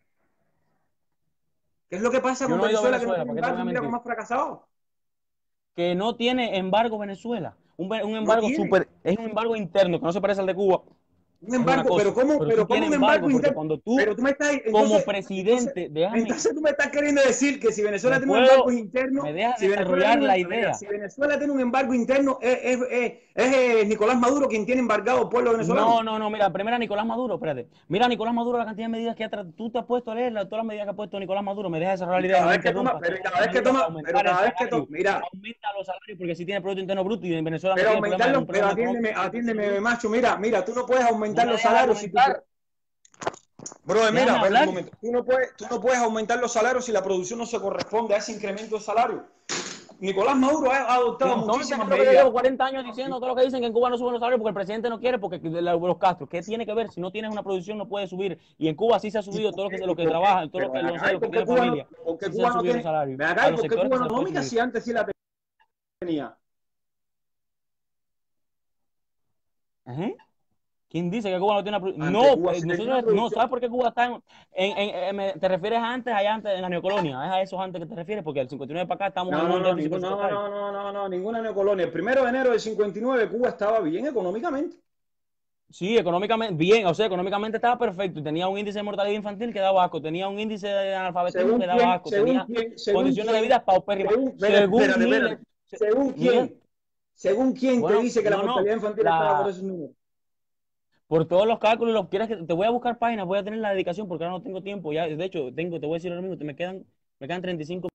¿Qué es lo que pasa
Yo
con
no he ido a
Venezuela que no
Venezuela,
tiene
¿para qué te voy
embargo
a
y mira cómo
mentir?
ha fracasado?
Que no tiene embargo Venezuela. Un, un
No
embargo
tiene.
súper, es un embargo interno que no se parece al de Cuba,
Un
es una
embargo, pero
cosa,
¿cómo,
pero sí
pero cómo
tiene
un embargo
embargo porque
interno?
cuando tú,
Pero tú me estás,
como
entonces, entonces,
presidente, déjame,
entonces tú me estás queriendo decir que si Venezuela
me
tiene un embargo
puedo,
interno,
me dejas
si Venezuela tiene
desarrollar
un,
la
mira,
idea.
si Venezuela tiene un embargo interno, es, es, es, es, eh, Nicolás Maduro quien tiene embargado al pueblo
No,
venezolano.
no, no, mira, primero Nicolás Maduro, espérate. Mira, Nicolás Maduro, la cantidad de medidas que ha tratado. Tú te has puesto a leer la- todas las medidas que ha puesto Nicolás Maduro. Me deja desarrollar
Y
la idea y no
cada
me
vez que toma,
interrumpas.
pero cada
Las
vez que
medidas para
toma, pero
aumentar el
cada vez que toma,
salario.
mira,
Aumenta los salarios porque si tiene Producto Interno Bruto y en Venezuela no
pero
tiene problema,
aumentarlo,
un
pero
problema económico.
atiéndeme, atiéndeme, macho, mira, mira, tú no puedes
No
aumentar
me
los
dejas
salarios si tú,
argumentar.
brother, mira,
Déjame
espérate un
hablar.
momento. Tú no puedes, tú no puedes aumentar los salarios si la producción no se corresponde a ese incremento de salario. Nicolás Maduro ha
Y
adoptado
entonces, ¿qué
muchísimas
es lo que yo llevo
medidas.
cuarenta años diciendo? Todo lo que dicen que en Cuba no suben los salarios porque el presidente no quiere, porque la- los Castro. ¿Qué tiene que ver? Si no tienes una producción no puede subir. Y en Cuba sí se ha
¿Y
subido
por
todo lo que,
qué?
lo
¿Y
que
por qué?
trabajan, todo lo
Pero
que,
ven
no sé,
acá, ¿y
los que
por qué
tienen
Cuba no,
familia,
por qué
sí se han
Cuba no
subido los
tiene?
salarios
Ven
a
acá, ¿y
los
por qué
sectores que
Cuba
se
no
les puede
económica
subir.
si antes sí la tenía?
Ajá. ¿Quién dice que Cuba no tiene una producción?
Antes
No,
Cuba
eh,
sí tenía una
nosotros no,
producción.
¿sabes por qué Cuba está en, en- en- en- me- te refieres a antes, allá antes, en la neocolonia? ¿Es a esos antes que te refieres? Porque el cincuenta y nueve para acá estamos
No,
en
no,
un
no,
déficit
ningún, no,
presupuestario.
no, no, no, no, ninguna neocolonia. El primero de enero del cincuenta y nueve Cuba estaba bien económicamente.
Sí, económicamente, bien, o sea, económicamente estaba perfecto. Tenía un índice de mortalidad infantil que daba asco, tenía un índice de analfabetismo
¿Según
que daba
quién?
asco,
¿Según
tenía
quién? ¿Según
condiciones de
quién?
vida paupérrimas.
Según, espérate,
Según
espérate,
miles,
espérate.
se-
¿Según
mira,
quién? ¿Según quién te
bueno,
dice que la
no, no,
mortalidad infantil estaba por
la,
esos números?
por todos los cálculos, los quieras que te voy a buscar páginas, voy a tener la dedicación porque ahora no tengo tiempo. Ya, de hecho, tengo, te voy a decir ahora mismo, te me quedan, me quedan treinta y cinco,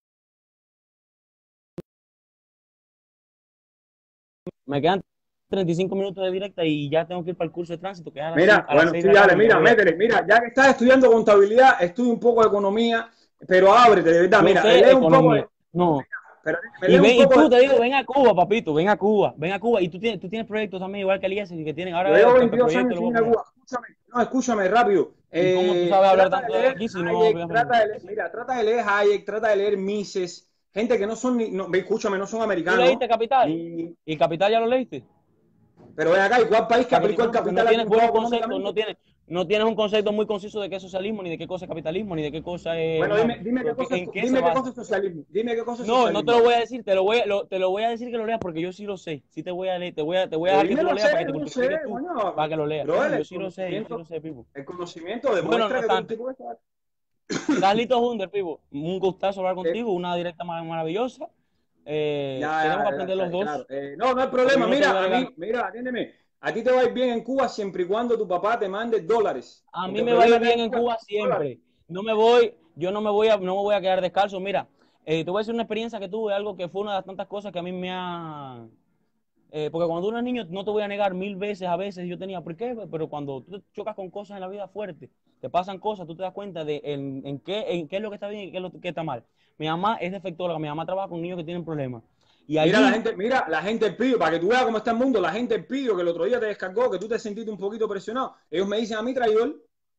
me quedan treinta y cinco minutos de directa y ya tengo que ir para el curso de tránsito, que es a las
Mira,
cinco, a las
bueno,
seis
sí,
de la
dale,
tarde. Ya
mira,
voy a,
métele, mira, ya que estás estudiando contabilidad, estudia un poco de economía, pero ábrete, de verdad,
yo
mira,
sé
lee un poco
economía.
de,
No.
pero me lee
Y,
un
ven, y
poco
tú
de,
te digo, ven a Cuba, papito, ven a Cuba, ven a Cuba. Y tú tienes, tú tienes proyectos también, igual que Elías, que tienen.
yo
Ahora
llevo
el, el
veintidós
proyecto
años
lo
sin
voy a
ir a
poner.
Cuba, escúchame, no, escúchame rápido,
¿Y cómo tú
eh,
sabes hablar
trata de
tanto de
leer
aquí si no
Hayek,
habías venido?
trata de leer, mira, trata de leer Hayek, trata de leer Mises, gente que no son, ni, no, ve, escúchame, no son
¿Tú
americanos,
leíste Capital?
ni,
¿Y Capital ya lo leíste?
pero ven acá, ¿y cuál país que
Para que,
aplicó el
bueno, porque no
capital ha
tienes
triunfado
buenos conceptos, no
económicamente?
tienes, no tienes un concepto muy conciso de qué es socialismo, ni de qué cosa es capitalismo, ni de qué cosa es
Bueno,
una.
dime, dime qué cosa es,
¿En qué se
dime qué
basa?
cosa es socialismo, dime qué cosa es
No, no te
socialismo, a
lo
ver.
voy a decir, te lo voy a, lo- te lo voy a decir que lo leas porque yo sí lo sé. Sí te voy a leer, te voy a, te voy a
Pero
dejar que tú lo
dímelo
leas
sé,
para que te
yo lo sé,
culturifiques tú,
bueno,
para que lo leas.
bro,
No, yo
el
sí lo sé, yo sí lo
conocimiento,
sé, Pipo.
el conocimiento
Bueno, no
demuestra que tú eres un
obstante,
tipo que sabe.
Carlitos Hunder, Pipo, un gustazo hablar
Eh,
contigo, una directa mar- maravillosa.
ya,
Eh, tenemos que
ya,
aprender
ya,
los
ya, claro.
dos,
Eh, no, no hay
porque
problema.
yo no te voy
Mira,
a
a
negar.
mí, mira, atiéndeme. A ti te va a ir bien en Cuba siempre y cuando tu papá te mande dólares.
A
Porque
mí
el
me va a
problema
ir
que hay
bien
en
en
Cuba es
Cuba
los dólares.
siempre. No me voy, yo no me voy a, no me voy a quedar descalzo. Mira, eh, te voy a decir una experiencia que tuve, algo que fue una de las tantas cosas que a mí me ha, Eh, porque cuando uno es niño, no te voy a negar mil veces, a veces yo tenía, ¿por qué? Pero cuando tú te chocas con cosas en la vida fuertes, te pasan cosas, tú te das cuenta de en, en qué, en qué es lo que está bien y qué es lo que está mal. Mi mamá es defectóloga, mi mamá trabaja con niños que tienen problemas. Y
Mira la
allí,
gente, mira la gente del Pío, para que tú veas cómo está el mundo, la gente del Pío que el otro día te descargó, que tú te sentiste un poquito presionado. Ellos me dicen a mí traidor.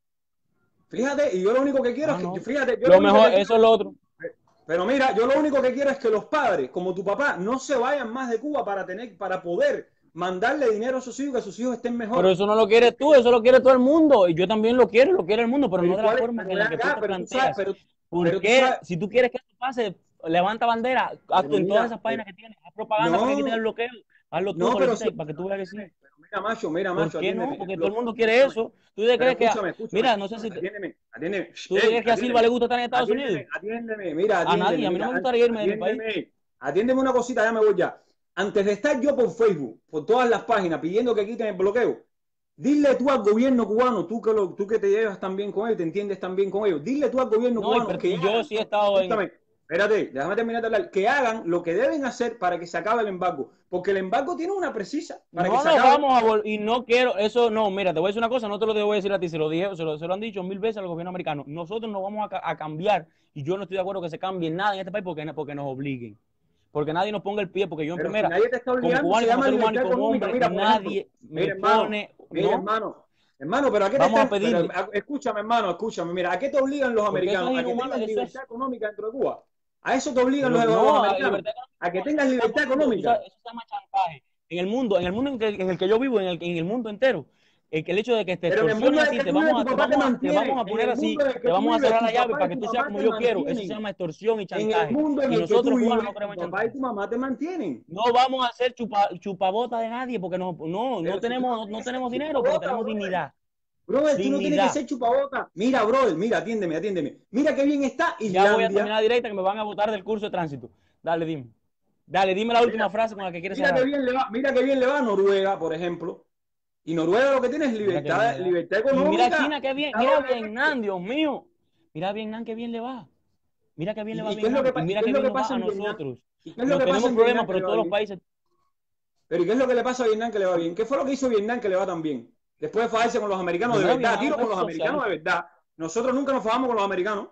Fíjate, y yo lo único que quiero
ah,
es que,
no,
fíjate, yo lo
lo
único
mejor,
que quiero,
eso es lo otro.
pero mira, yo lo único que quiero es que los padres, como tu papá, no se vayan más de Cuba para tener, para poder mandarle dinero a sus hijos, que sus hijos estén
Pero
mejor.
eso no lo quieres tú, eso lo quiere todo el mundo. Y yo también lo quiero, lo quiere el mundo, pero
Pero
no
¿y
de la
cuál es?
forma
Pero
en
ven
la que tú
acá,
te
pero tú sabes,
planteas.
pero, pero tú
Porque
sabes,
si tú quieres que esto pase, levanta bandera, haz
pero
tú en todas
mira,
esas
pero,
páginas que tienes, haz propaganda para que quiten el
no,
bloqueo, hazlo tú,
no, pero
solicita
sí,
para que tú veas que sí.
pero mira, macho, mira,
¿Por
macho,
qué no?
atiéndeme,
Porque todo el
lo-
mundo quiere
escúchame,
eso. ¿Tú te
pero
crees que,
escúchame, escúchame,
mira, no sé si, te-
atiéndeme, atiéndeme,
tú te
hey,
crees que a Silva
atiéndeme,
le gusta estar en Estados Unidos?
atiéndeme, atiéndeme, mira,
A
atiéndeme,
nadie, a mí no
mira,
me gustaría irme de mi país.
atiéndeme, atiéndeme una cosita, ya me voy ya. Antes de estar yo por Facebook, por todas las páginas, pidiendo que quiten el bloqueo, dile tú al gobierno cubano, tú que, lo, tú que te llevas tan bien con ellos, te entiendes tan bien con ellos, dile tú al gobierno
No, y,
cubano
per-
que
y yo
hagan,
sí he estado en,
escúchame, espérate, déjame terminar de hablar, que hagan lo que deben hacer para que se acabe el embargo, porque el embargo tiene una precisa para que
no
se
nos
acabe.
vamos a volver, y no quiero, eso no, mira, te voy a decir una cosa, no te lo debo decir a ti, se lo dije, se lo, se lo han dicho mil veces al gobierno americano. Nosotros no vamos a, ca- a cambiar, y yo no estoy de acuerdo que se cambie nada en este país porque, porque nos obliguen. Porque nadie nos ponga el pie, porque yo en
Pero si
primera,
nadie te está
como
obligando,
cubano
se
y como
llama
ser humano y
libertad
como
económica.
hombre,
Mira, por ejemplo,
nadie me
mira, hermano,
pone,
mira,
¿no?
hermano, hermano, pero ¿a qué te
Vamos a
están? Pero
pedirle,
a- escúchame, hermano, escúchame, mira, ¿a qué te obligan los
porque eso
americanos?
es
A que
inhumano,
tengas
eso
libertad
es,
económica dentro de Cuba. A eso te obligan
pero
los, los
no, a
americanos.
libertad económica,
A que
no,
tengas
eso está
libertad
mal, tú
económica.
sabes, eso se llama chantaje. En el mundo, en el mundo en, que, en el que yo vivo, en el, en el mundo entero, el, que el hecho de que te
Pero en el
extorsionen
mundo en el
así,
que
te
tú vives,
vamos
tu
a, te
papá te
vamos a, te vamos
mantiene.
a
En
poner
el
así,
mundo en el que
te
tú
vamos a
vives,
cerrar
tu
la llave
papá
para
y
que
tu
tú seas
mamá
como
te
yo quiero. Eso se
mantienen.
llama extorsión y
En el
chantaje.
mundo en
Y
el que tú
nosotros cubanos
vives,
no
tu
queremos
papá y
chantaje.
tu mamá te mantienen.
No vamos a hacer chupa, chupabota de nadie porque no, no, no
Pero si tú no
tenemos, no
tienes que ser
tenemos dinero, pero
chupabota,
tenemos
brother.
dignidad.
Brother, tú no tienes que
Dignidad.
ser chupabota. Mira, brother, mira, atiéndeme, atiéndeme. Mira qué bien está
Ya voy a
Islandia.
terminar directa que me van a botar del curso de tránsito. Dale, dime. Dale, dime la
Mira,
última frase con la que quieres
mira qué
cerrar.
bien le va, mira qué bien le va a Noruega, por ejemplo. Y Noruega lo que tiene es
Mira qué bien
libertad,
le va.
libertad
Y mira a
económica
China qué
y
bien.
Estado
Mira a
de Derecho.
Vietnam, Dios mío. Mira a Vietnam qué bien le va. Mira qué bien le va a
¿Y, y qué es lo
Vietnam.
que,
Y
y
mira
qué es
qué
lo
bien
que
nos va
pasa
a
en Vietnam?
nosotros.
¿Y qué es lo
No
que pasa
tenemos
en
problemas,
Vietnam que le
pero
va
todos los
bien?
países.
Pero ¿y qué es lo que le pasa a Vietnam que le va bien? ¿Qué fue lo que hizo Vietnam que le va tan bien? Después de fajarse con los americanos de
Primero,
verdad,
Vietnam es un
tiro con
país
los americanos de
socialista.
verdad. Nosotros nunca nos fajamos con los americanos.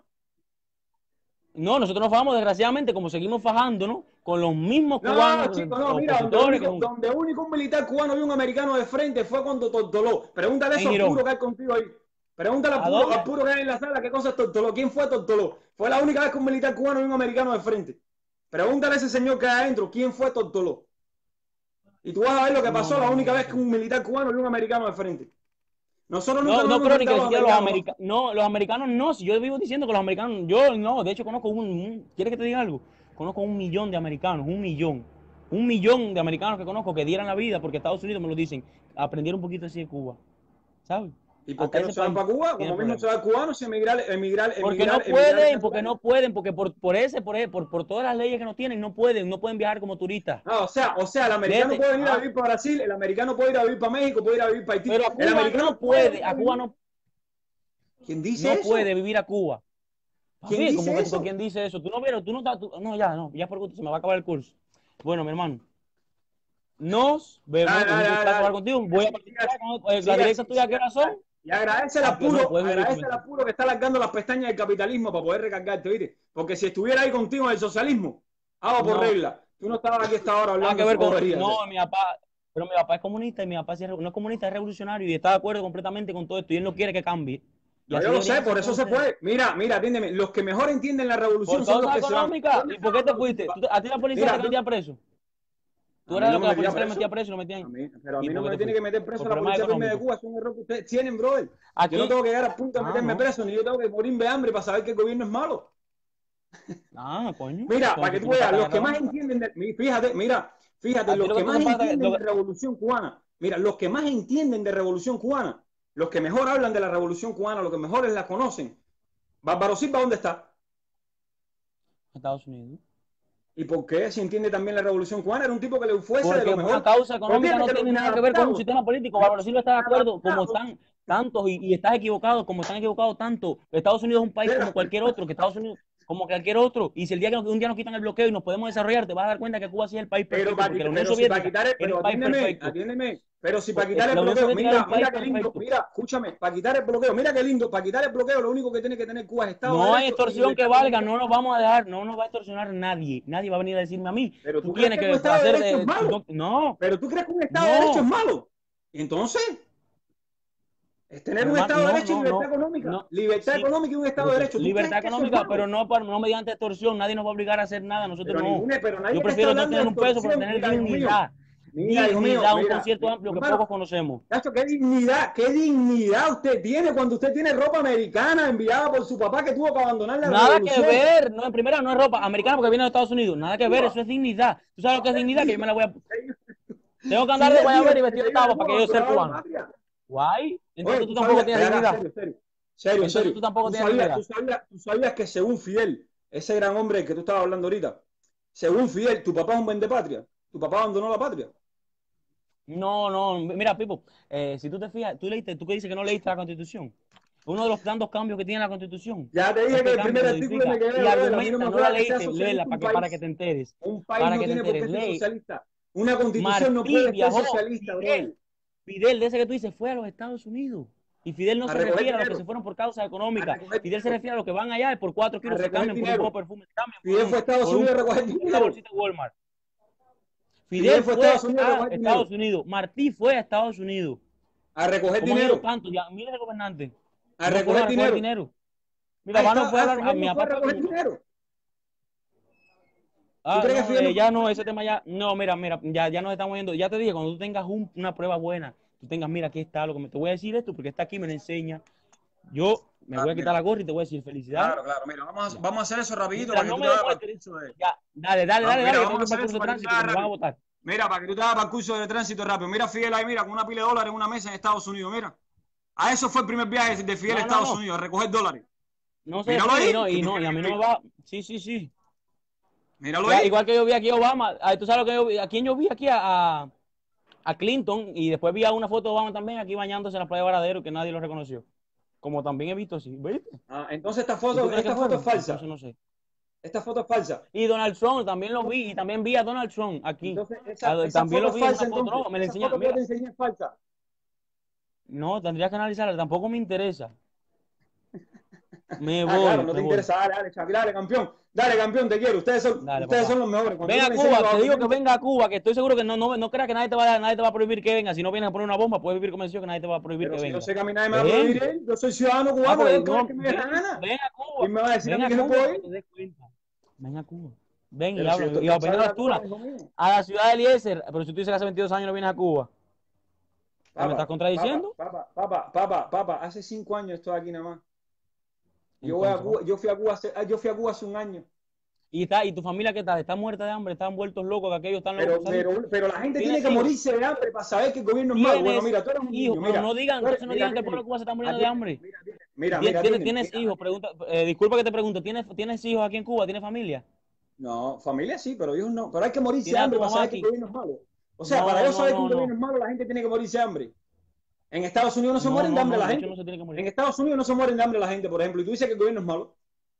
No, nosotros nos fajamos desgraciadamente como seguimos fajándonos con los mismos
No,
cubanos
chico, no, mira, donde
opositores que
único,
nunca.
donde único un militar cubano vio un americano de frente fue cuando Tortoló. Pregúntale
En
eso al puro
Girón.
que hay contigo ahí. Pregúntale al
¿A
puro, al
dónde?
puro que hay en la sala qué cosa es Tortoló. ¿Quién fue Tortoló? Fue la única vez que un militar cubano vio un americano de frente. Pregúntale a ese señor que hay adentro quién fue Tortoló. Y tú vas a ver lo que
No,
pasó
no,
la
no,
única
no
vez que
sé.
un militar cubano vio un americano de frente. Nosotros nunca
No,
nos
no
hemos
creo ni que
enfrentado
ni
a los
siquiera los
americanos.
americanos, no, los americanos no, si yo vivo diciendo que los americanos, yo no, de hecho conozco un, un- ¿quieres que te diga algo? Conozco un millón de americanos, un millón, un millón de americanos que conozco que dieran la vida porque Estados Unidos me lo dicen, aprendieron un poquito así de Cuba, ¿sabes?
¿Y por
Hasta
qué no
ese
se van
país
para Cuba?
tiene
Como mismo se
problemas.
van cubanos, emigrar, emigrar,
Porque
emigrar,
no
emigrar
pueden, porque
venezolanos.
no pueden, porque por, por ese, por, e- por, por todas las leyes que no tienen, no pueden, no pueden viajar como turistas.
No, o sea, o sea, el americano
Vete,
puede venir a
ah,
vivir para Brasil, el americano puede ir a vivir para México, puede ir a vivir para Haití.
pero a
El
Cuba
americano
no
puede
puede,
ir a
a Cuba
vivir.
no,
¿Quién dice
no puede
eso?
vivir a Cuba.
¿Quién
Papi,
dice
como que tú,
eso?
¿quién dice eso? Tú no vieron, tú no estás, tú- no, ya, no, ya por gusto, se me va a acabar el curso. Bueno, mi hermano, nos
Dale,
vemos, un
dale, dale,
gustazo hablar
dale.
contigo.
Siga
Voy a
así, siga
participar
así,
con eh, las
siga
directas
así,
tuyas, ¿qué
siga
horas
así, dale.
son?
Y agradece al
Ah, pues no,
apuro,
puedes vivir
agradece al
con
apuro que está largando las pestañas del capitalismo para poder recargarte, ¿viste? Porque si estuviera ahí contigo en el socialismo, hago por
no,
regla. Tú no estabas aquí hasta ahora
nada que
hablando
ver con,
boberías. ¿Eh?
no, mi papá, pero mi papá es comunista y mi papá sí es re- no es comunista, es revolucionario y está de acuerdo completamente con todo esto y él no quiere que cambie. Y
No,
así
yo lo
deberían
sé,
hacer
por eso
todos
se
ustedes.
puede. Mira, mira, atiéndeme. Los que mejor entienden la
Por
revolución son los
causa
que se van.
económica,
¿Dónde
¿y
están
por qué
los
te fuiste?
participantes?
¿Tú te- a ti la policía
Mira,
te
¿dónde-
metía preso. Tú
a
eras
mí
lo
no
que
me
la
metía
policía le
preso.
metía preso y lo
A
metían.
mí, pero a
¿Y
mí no
por qué
me
te
tiene que
fuiste?
meter preso
Por
la
problemas
policía por irme de
económicos.
Cuba. Es un error que ustedes tienen, brother. Yo no
Aquí,
tengo que llegar al punto de
ah,
meterme
no.
preso, ni yo tengo que morirme de hambre para saber que el gobierno es malo.
Ah, coño.
Mira, para
Entonces
que
tú
tú
no estás
veas,
tan
los que más
errado.
entienden de, mi- fíjate, mira, fíjate,
A ti
los
lo que
que
tú
más
te pasa,
entienden
lo
de
que-
revolución cubana, mira, los que más entienden de revolución cubana, los que mejor hablan de la revolución cubana, los que mejores la conocen, Bárbaro Silva, ¿dónde está?
Estados Unidos.
¿Y por qué? Si entiende también la revolución cubana, era un tipo que le fuese de
Porque
lo
una
mejor.
causa
Pero
económica
fíjate
no
que los
tiene nada que ver con un
inadaptados,
sistema político.
los
Bárbaro Silva está de acuerdo, como
inadaptados,
están tantos, y, y estás equivocado, como están equivocados tanto. Estados Unidos es un país como
pero,
cualquier otro, que Estados Unidos. como cualquier otro. Y si el día que nos- un día nos quitan el bloqueo y nos podemos desarrollar, te vas a dar cuenta que Cuba sí es el país
Pero,
perfecto,
para,
porque la Unión
pero si para
Soviética
quitar el,
era el
pero
país
atiéndeme,
perfecto.
atiéndeme, pero si para
Pues, eh,
quitar el
la Unión
bloqueo,
Soviética era
mira,
el país
mira qué lindo,
perfecto.
mira, escúchame, para quitar el bloqueo, mira qué lindo, para quitar el bloqueo, lo único que tiene que tener Cuba es Estado de
No hay
Derecho y
extorsión que
libertad
valga,
económica.
no nos vamos a dejar, no nos va a extorsionar nadie. Nadie va a venir a decirme a mí,
Pero
tú
tú crees
tienes
que un
que
Estado de
hacer,
Derecho es
eh,
malo,
no, no,
pero tú crees que un Estado de Derecho es
no,
malo. Entonces, es tener un
hermano,
Estado de
no,
Derecho y
no,
libertad
no,
económica.
no,
Libertad
sí,
económica y un Estado
pero
de
que
Derecho. ¿Tú crees
libertad
que eso es
económica, pero
malo?
no, por- no mediante extorsión, nadie nos va a obligar a hacer nada, nosotros
Pero
no.
ninguna, pero
Yo
nadie te está
prefiero no
hablando de
tener un peso, pero
extorsión.
tener
Mira, hijo mío,
dignidad,
mira, hijo mío,
dignidad, un
mira,
concierto
mi,
amplio que
hermano,
pocos conocemos.
Nacho, qué dignidad, qué dignidad usted tiene cuando usted tiene ropa americana enviada por su papá que tuvo que abandonar la
Nada que
revolución.
ver, no, en primera no es ropa americana porque viene de Estados Unidos, nada que ver,
Cuba.
eso es dignidad. ¿Tú sabes lo que es dignidad? Que yo me la voy a... Tengo que
Si
andar de
él dijo
guayabera y
que
vestido
se
de
iba a
tabo para
Cuba
que yo sea
abandonaba la
cubano.
patria.
Guay,
Oye,
entonces
tú
tú tampoco
sabías,
tienes
espera,
dignidad.
serio, serio, serio,
Entonces
serio.
tú tampoco
Tú
tienes
sabías, tú
dignidad.
sabías, tú sabías que según Fidel, ese gran hombre que tú estabas hablando ahorita, según Fidel, tu papá es un vendepatria. Tu papá abandonó la patria.
No, no, mira, Pipo, eh, si tú te fijas, tú leíste, tú que dices que no leíste la Constitución. Uno de los tantos cambios que tiene la Constitución
Ya te
es
dije que
que
el
cambia y
primer artículo me
modifica
quedé,
y
brother. A mí no
argumenta,
me
no la
juega que sea
leíste, léela
socialista un
para que, para que
país.
te enteres,
Un país
para
no
que te
tiene por
enteres.
qué ser
Ley,
socialista. Una constitución no
Martí
puede ser
viajó,
socialista, brother.
Fidel, Fidel, de ese que tú dices, fue a los Estados Unidos. Y Fidel no
A
se
recoger
refiere a los que
dinero,
se fueron por causas
a
económicas.
recoger
Fidel se
dinero,
refiere a los que van allá y por cuatro
a
kilos se
recoger
cambian por un poco
dinero.
de perfume, se cambian por
Fidel
un,
fue a Estados
por un,
Unidos a recoger
por una
dinero.
bolsita de Walmart.
Fidel
Fidel
fue a Estados
fue
Unidos a
a
recoger
Estados
dinero.
Unidos. Martí fue a Estados Unidos.
A recoger
¿Cómo han ido
dinero.
tantos? Ya, miles de gobernantes.
A
No fueron
recoger
a recoger
dinero.
dinero. Mi
Ah,
papá
está,
no puede
ah,
hablar. A
Fidel
mi
no fue a
papá fue.
recoger dinero. ¿Tú
Ah,
crees que
no,
Fidel no
eh,
fue a
ya
recoger
no, ese
dinero?
tema ya. No, mira, mira, ya, ya nos estamos yendo. Ya te dije, cuando tú tengas un- una prueba buena, tú tengas, mira, aquí está lo que me. Te voy a decir esto porque está aquí, me lo enseña. Yo me
Claro,
voy a quitar
mira.
la gorra y te voy a decir felicidades.
Claro, claro. Mira, vamos a,
Ya.
vamos a hacer eso rapidito
Mientras
para que
no
tú
me
te hagas para el
demuestres,
curso de...
ya, dale, dale,
Vamos,
dale, dale,
mira,
que tengo
vamos
que
a
ir para
hacer
el curso
eso
de
para que tú te
tránsito, que
hagas
me van a
rápido.
votar.
Mira, para que tú te hagas para el curso de tránsito rápido. Mira, Fidel ahí, mira, con una pila de dólares en una mesa en Estados Unidos, mira. A eso fue el primer viaje de Fidel a
No, no,
Estados
no.
Unidos, a recoger dólares.
No se
Míralo
fía y
ahí,
no,
¿qué
y
tú
no, y
quieres
a
que
mí
te
no me
diga?
va. Sí, sí, sí.
Míralo
Ya,
ahí.
igual que yo vi aquí a Obama, ah, tú sabes lo que yo vi, a quién yo vi aquí a, a, a Clinton y después vi a una foto de Obama también aquí bañándose en la playa de Varadero que nadie lo reconoció. Como también he visto así, ¿viste?
Ah, entonces esta
¿Y tú
foto,
crees que
esta foto es
fueron?
falsa.
Entonces no sé.
Esta foto es falsa.
Y Donald Trump también lo vi y también vi a Donald Trump aquí.
Entonces, esa,
A-
esa
también
foto
lo
es
vi en
falsa
una foto,
entonces.
no, me la
Esa
enseña,
foto que yo te
mira,
enseñé es falsa.
no, tendrías que analizarla, tampoco me interesa. Me
Ah, claro,
voy,
no
me
te
voy.
interesa. Dale, dale, Chapi, dale, campeón. Dale, campeón, te quiero. Ustedes son,
Dale,
ustedes
papá.
son los mejores. Cuando
Ven
uno
a
le enseña
Cuba,
los
te digo que
argumentos.
venga a Cuba, que estoy seguro que no, no, no creas que nadie te va a, nadie te va a prohibir que venga. Si no vienes a poner una bomba, puedes vivir convencido que nadie te va a prohibir
Pero
que
si yo
venga.
sé que a mí nadie me va a
Ven.
prohibir ir. Yo soy ciudadano
Ah,
cubano, yo
porque
hago el
no,
que me dé la
ven,
gana.
ven a
Y
Cuba.
me va a decir a
Ven
mí
a
que no
Cuba
puedo
para que
ir.
te des cuenta. Ven a Cuba. Ven y
Pero si yo
habla.
estoy
Y a-
cansado
ven
de
a
ir
las
a Cuba,
Tunas,
hijo mío.
a la ciudad de Eliezer. Pero si tú dices que hace veintidós años no vienes a Cuba, ¿me
Papa,
estás
papa,
contradiciendo?
papa, papa, papa, papa. Hace cinco años estoy aquí nada más. Yo voy a
Entonces,
Cuba,
papá.
yo fui a Cuba hace, ah, yo fui a Cuba hace un año.
¿Y, está, ¿Y tu familia qué tal? ¿Está muerta de hambre? ¿Están vueltos locos? ¿Que aquellos están locos
Pero,
por salir?
pero, pero la gente tiene
¿Tienes
que
hijos?
morirse de hambre para saber que el gobierno es malo. Bueno,
¿Tienes
mira, tú eres un
hijos?
niño,
Pero
mira.
no digan,
Tú eres-
entonces no
mira,
digan que el pueblo
atiéndeme,
de Cuba se está muriendo de
atiéndeme,
hambre.
mira, atiéndeme,
Y
mira,
tien-
mira,
¿Tienes,
atiéndeme,
tienes
mira,
hijos?
atiéndeme.
Pregunta, eh, disculpa que te pregunte, ¿tienes, ¿tienes hijos aquí en Cuba? ¿Tienes familia?
No, familia sí, pero hijos no. Pero hay que morirse de
¿Tienes a
hambre
tu
para
mamá
saber que el
aquí?
gobierno es malo. O sea, para
No,
yo
no,
saber que un
no,
gobierno
no.
es malo, la gente tiene que morirse de hambre. En Estados Unidos no se
No,
mueren de
no,
hambre
no.
la
De hecho,
gente.
no se tiene que
En
morir.
Estados Unidos no se mueren de hambre la gente, por ejemplo, y tú dices que el gobierno es malo.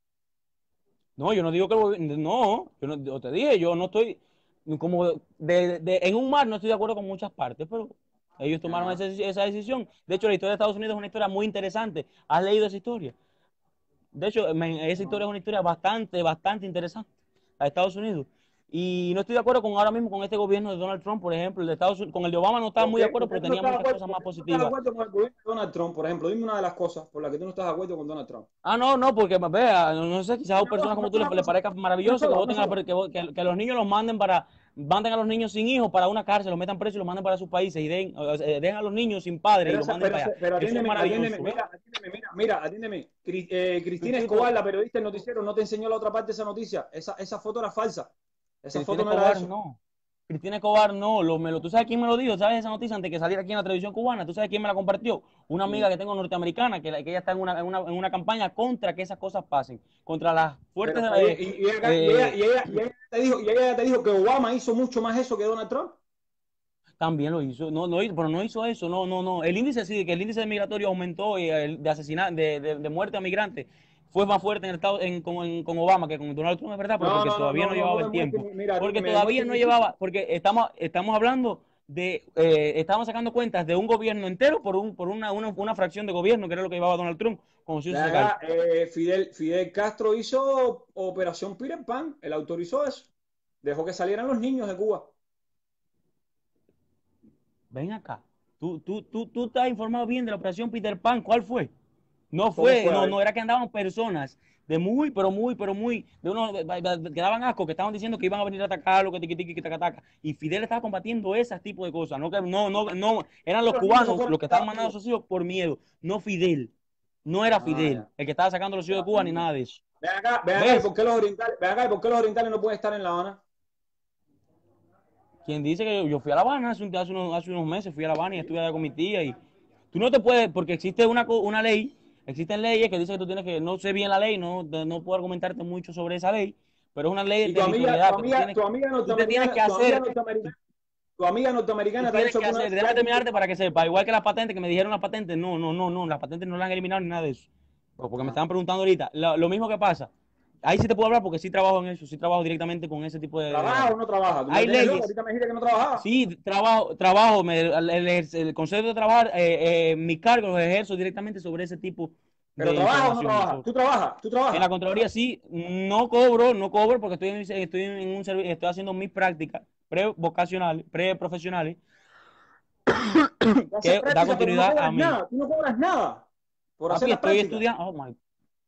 No, yo no digo que el gobierno- no, yo no, yo te dije, yo no estoy, como de, de- en un mar no estoy de acuerdo con muchas partes, pero ellos tomaron
Ajá.
esa, esa decisión. De hecho, la historia de Estados Unidos es una historia muy interesante. ¿Has leído esa historia? De hecho, me- esa historia es una historia bastante, bastante interesante, la de Estados Unidos. Y no estoy de acuerdo con ahora mismo con este gobierno de Donald Trump, por ejemplo, el de Estados Unidos, con el de Obama no estaba
¿Por
muy de
qué,
acuerdo,
por qué
pero
tú no
tenía
estás de
muchas
acuerdo,
cosas
por
más
qué tú no estás de
positivas.
acuerdo con el gobierno de Donald Trump, por ejemplo? Dime una de las cosas por las que tú no estás de acuerdo con Donald Trump.
Ah, no, no, porque vea, no, no sé, quizás a
Una
personas
cosa,
como
una
tú les,
sola
les
cosa.
parezca
Una
maravilloso que
sola, una
voten a,
sola.
que, que, que los niños los manden para, manden a los niños sin hijos para una cárcel, los metan presos y los manden para sus países y den, o sea, den a los niños sin padres y
Pero,
los
esa,
manden
pero,
para allá.
esa- pero
Eso es
atiéndeme, atiéndeme,
maravilloso, ¿ves?
mira, atiéndeme, mira, mira, atiéndeme. Cri- eh,
Un
Cristina
tipo,
Escobar, la periodista del noticiero, no te enseñó la otra parte de esa noticia. Esa, esa foto era falsa. Esa
Cristina
foto no era
Escobar,
eso.
no. Cristina Escobar, no. Lo, me lo, ¿tú sabes quién me lo dijo? ¿Sabes esa noticia antes que saliera aquí en la televisión cubana? ¿Tú sabes quién me la compartió? Una
Mm.
amiga que tengo norteamericana, que, la- que ella está en una, en, una, en una campaña contra que esas cosas pasen, contra las
Pero
fuertes...
está bien.
eh,
Y, y ella, y ella-
eh,
y ella- y ella te dijo, y ella te dijo que Obama hizo mucho más eso que Donald Trump.
También lo hizo, no, no, hizo- pero no hizo eso, no, no, no. El índice sí, que el índice migratorio aumentó y el de asesinato, de, de, de muerte a migrantes fue más fuerte en el estado, en, con, en- con Obama que con Donald Trump, es verdad, pero
No,
porque
no, no,
todavía
no,
no
no, no
llevaba el
demuestre,
tiempo.
ni- mira, que
Porque
me
todavía
demuestre
no
ni tú.
llevaba, porque estamos, estamos hablando de, eh, estamos sacando cuentas de un gobierno entero por, un, por una, una, una fracción de gobierno, que era lo que llevaba Donald Trump, como si
Ve
eso se
acá,
cálculo.
eh, Fidel, Fidel Castro hizo Operación Peter Pan, él autorizó eso, dejó que salieran los niños de Cuba.
Ven acá. Tú, tú, tú, tú estás informado bien de la operación Peter Pan. ¿Cuál fue? No
¿Cómo
fue,
fue? A
no,
ver.
no era que andaban personas de muy, pero muy, pero muy, de unos que daban asco, que estaban diciendo que iban a venir a atacarlo, que tiqui, tiqui, que taca, taca. Y Fidel estaba combatiendo ese tipo de cosas. No, que, no, no, no, eran los
Los niños se
cubanos
fueron
los
a
que estaban
Estados
mandando a
Unidos.
sus hijos por miedo. No Fidel. No era
Ah,
Fidel
ya.
el que estaba sacando a los hijos de
Ya,
Cuba ni nada de eso.
ven acá, ven acá, ¿y
¿Ves?
por qué los orientales, ven acá, ¿y por qué los orientales no pueden estar en La Habana?
Quien dice que yo, yo fui a La Habana hace, un- hace unos, hace unos meses, fui a La Habana y estuve allá con mi tía y tú no te puedes, porque existe una, co- una ley, existen leyes que dicen que tú tienes que, no sé bien la ley, no, de- no puedo argumentarte mucho sobre esa ley, pero es una ley de
Y tu amiga, tu
territorialidad que tú
amiga,
tienes,
tu amiga
tú te tienes
norteamericana,
que
tu amiga
hacer,
norteamericana, tu amiga
tú
norteamericana te ha
tienes
dicho
que
alguna
hacer,
vez que
déjame
alguien
terminarte
tiene-
para que sepa, igual que las patentes, que me dijeron las patentes, no, no, no, no, las patentes no las han eliminado ni nada de eso, Pues porque me
Ah.
estaban preguntando ahorita, lo, lo mismo que pasa, ahí sí te puedo hablar porque sí trabajo en eso, sí trabajo directamente con ese tipo de, de
¿Trabaja o
vaina.
no trabaja? Tú me
Hay
tienes loco,
leyes.
ahorita me dijiste que no trabajaba.
Sí, trabajo, trabajo, me- el, el- el concepto de trabajar, eh, eh, mis cargos los ejerzo directamente sobre ese tipo
¿Pero
de
trabaja o no
información.
trabaja?
So-
¿Tú trabajas? ¿Tú
en la
trabajas?
Contraloría sí, no cobro, no cobro porque estoy en, estoy en un servi- estoy haciendo mis prácticas pre-vocacionales, pre-profesionales,
Tú haces
que da
práctica, pero no
continuidad a
cobras
mi,
nada. Tú no cobras nada por hacer
papi,
las
estoy
prácticas.
estudiando, oh my,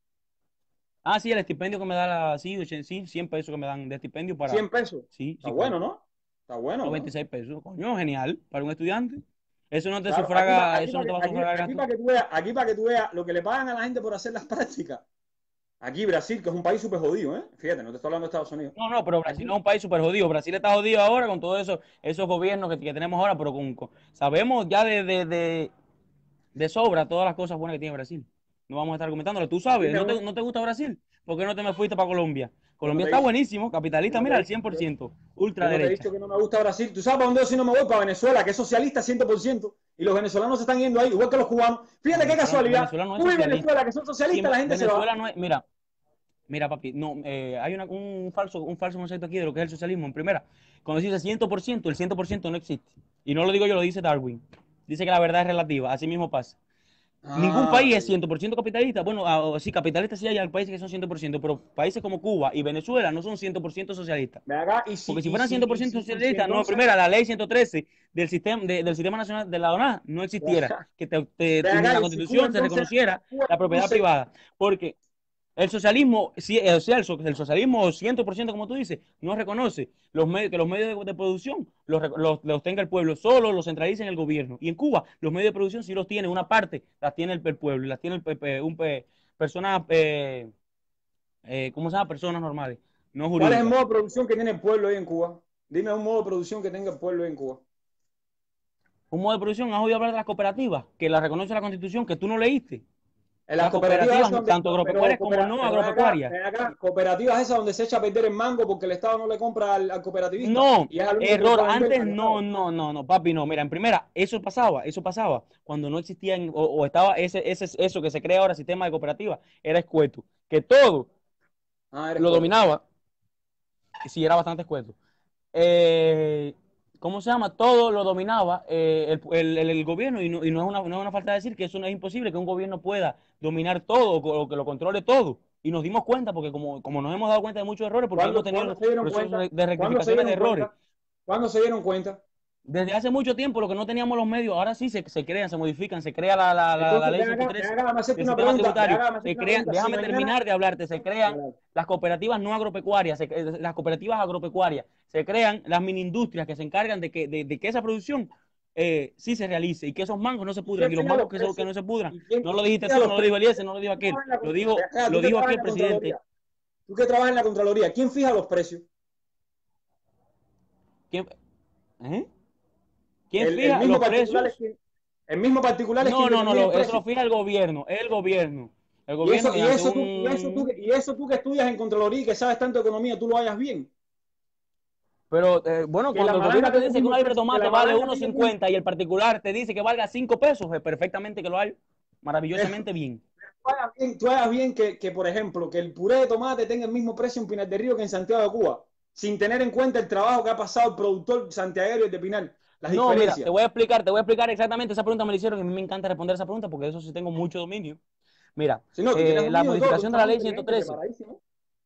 ah, sí, el estipendio que me da la, sí, ochen- sí, cien pesos que me dan de estipendio para,
cien pesos.
sí,
Está
sí, claro.
bueno, ¿no? Está bueno,
noventa
¿no?
y seis pesos, coño, genial, para un estudiante. Eso no te
Claro, aquí para
sufraga,
aquí
eso no
pa
te
que,
va a
aquí,
sufragar
aquí
gasto.
pa que tú veas, aquí para que tú veas lo que le pagan a la gente por hacer las prácticas. Aquí Brasil, que es un país súper jodido, ¿eh? Fíjate, no te estoy hablando de Estados Unidos.
No, no, pero Brasil
Aquí,
no es un país súper jodido. Brasil está jodido ahora con todos eso, esos gobiernos que, que tenemos ahora, pero con, con- sabemos ya de, de, de, de sobra todas las cosas buenas que tiene Brasil. No vamos a estar argumentándolo. Tú sabes,
dime
¿no te,
uno.
no te gusta Brasil? ¿Por qué no te me fuiste para Colombia?
Yo no
Colombia
te he
está
dicho,
buenísimo,
yo
capitalista,
no te
mira,
he
al
dicho,
cien por
yo,
ciento
yo no te he
ultraderecha.
dicho que no me gusta Brasil. ¿Tú sabes para dónde yo si no me voy? Para Venezuela, que es socialista cien por ciento. Y los venezolanos se están yendo ahí, igual que los cubanos.
No,
Fíjate qué
Venezuela,
casualidad.
Venezuela no es
Cuba y
socialista.
Venezuela, que son
Si en
socialistas,
Ve-
la gente se va.
Venezuela no es, mira, mira, papi, no, eh, hay una- un falso, un falso concepto aquí de lo que es el socialismo. En primera, cuando se dice cien por ciento, el cien por ciento no existe. Y no lo digo yo, lo dice Darwin. Dice que la verdad es relativa, así mismo pasa. Ningún
Ah,
país es cien por ciento capitalista. Bueno, ah, o sí, capitalistas sí hay países que son cien por ciento, pero países como Cuba y Venezuela no son cien por ciento socialistas.
ven acá, y si,
Porque si
y
fueran
si,
cien por
y
ciento
si, y si
socialistas, no,
entonces,
primera, la ley ciento trece del sistema, de- del sistema nacional de la O N A no
ven
existiera,
acá,
que te- te-
ven
en
acá,
la
y si Cuba
Constitución se
entonces,
reconociera
Cuba
la propiedad
entonces,
privada. Porque el socialismo, sí, eh, o sea, el, so- el socialismo cien por ciento, como tú dices, no reconoce los medios, que los medios de, de producción los, rec- los- los tenga el pueblo, solo los centraliza en el gobierno. Y en Cuba, los medios de producción sí los tiene, una parte las tiene el, el pueblo y las tiene el, pe- pe- un, pe- personas, eh, eh, ¿cómo se llama? Personas normales, no
¿cuál es el
jurídicas.
modo de producción que tiene el pueblo ahí en Cuba? Dime un modo de producción que tenga el pueblo ahí en Cuba.
Un modo de producción, has oído hablar de las cooperativas, que las reconoce la Constitución, que tú no leíste.
En las
Las
cooperativas
cooperativas,
esas donde,
tanto
pero,
agropecuarias como
coopera-
no
pero ven acá,
agropecuarias.
ven acá, cooperativas esas donde se echa a perder el mango porque el Estado no le compra al, al cooperativista
No,
y es al único que le
error.
puede vender
Antes
al
no,
Estado.
no, no, no, papi, no. Mira, en primera, eso pasaba, eso pasaba cuando no existían o, o estaba ese, ese, eso que se crea ahora, sistema de cooperativa, era escueto, que todo
Ah, eres
lo
cueto.
dominaba, y sí, era bastante escueto. Eh, ¿Cómo se llama? Todo lo dominaba eh, el, el- el gobierno y, no, y no es una, no es una falta de decir que eso no es imposible, que un gobierno pueda dominar todo o, o que lo controle todo. Y nos dimos cuenta, porque como, como nos hemos dado cuenta de muchos errores, porque hemos
¿Cuándo, cuándo
tenido
se dieron
procesos
cuenta?
de de
¿Cuándo se
rectificaciones de
dieron
errores.
cuenta? ¿Cuándo se dieron cuenta?
Desde hace mucho tiempo, lo que no teníamos los medios, ahora sí se, se crean, se modifican, se crea la, la, la, la
Entonces,
ley
ven acá, ven
ciento trece
acá, me hacerte
del
una
sistema
pregunta, ven
tributario.
acá, me hacerte
Se
una
crean,
pregunta. Si
déjame
mañana,
terminar de hablarte, se crean
Dale,
las cooperativas no agropecuarias, se- eh, las cooperativas agropecuarias, se crean las mini industrias que se encargan de que, de, de que esa producción eh, sí se realice y que esos mangos no se
¿y
pudran.
quién
Y los
fija
mangos
los
que, se- que
precios?
no se pudran,
¿Y quién,
no
y
lo
quién
dijiste
fija
tú,
los
no lo dijo
precios?
Eliezer, no lo dijo
Tú
aquel,
trabajas en la,
lo
Con- ven
dijo,
acá, tú
lo
que
dijo
trabajas
aquí
en
el
la
presidente.
Contraloría, tú que trabajas en la Contraloría, ¿quién fija los precios?
¿Quién, ¿eh? ¿Quién
El, el
fija
mismo
los
particular es
precios?
quien, el mismo particular es quien
No, no, no,
determina el
lo- eso lo
precio.
fija el gobierno, el gobierno. El
Y
gobierno
eso, y
mediante
eso tú, y eso tú,
un...
y eso tú que estudias en Contraloría y que sabes tanto de economía, tú lo hayas bien.
Pero eh, bueno,
Que la
cuando el gobierno
malanga
te
tenga el
dice que
mismo
una libra de
precio, que
tomate
la
vale
malanga
uno
tenga el mismo.
cincuenta y el particular te dice que valga cinco pesos, pues perfectamente que lo hay.
Pero,
Maravillosamente bien.
hagas bien, tú hagas bien que, que, por ejemplo, que el puré de tomate tenga el mismo precio en Pinar del Río que en Santiago de Cuba, sin tener en cuenta el trabajo que ha pasado el productor santiaguero de Pinar, las
No, mira, te
diferencias.
voy a explicar, te voy a explicar exactamente esa pregunta me la hicieron y a mí me encanta responder esa pregunta porque de eso sí tengo mucho dominio. Mira,
Si no, tú tienes
eh, la
dominio de todo, tú
modificación de
estás
la
muy
ley
inteligente,
ciento trece.
preparadísimo.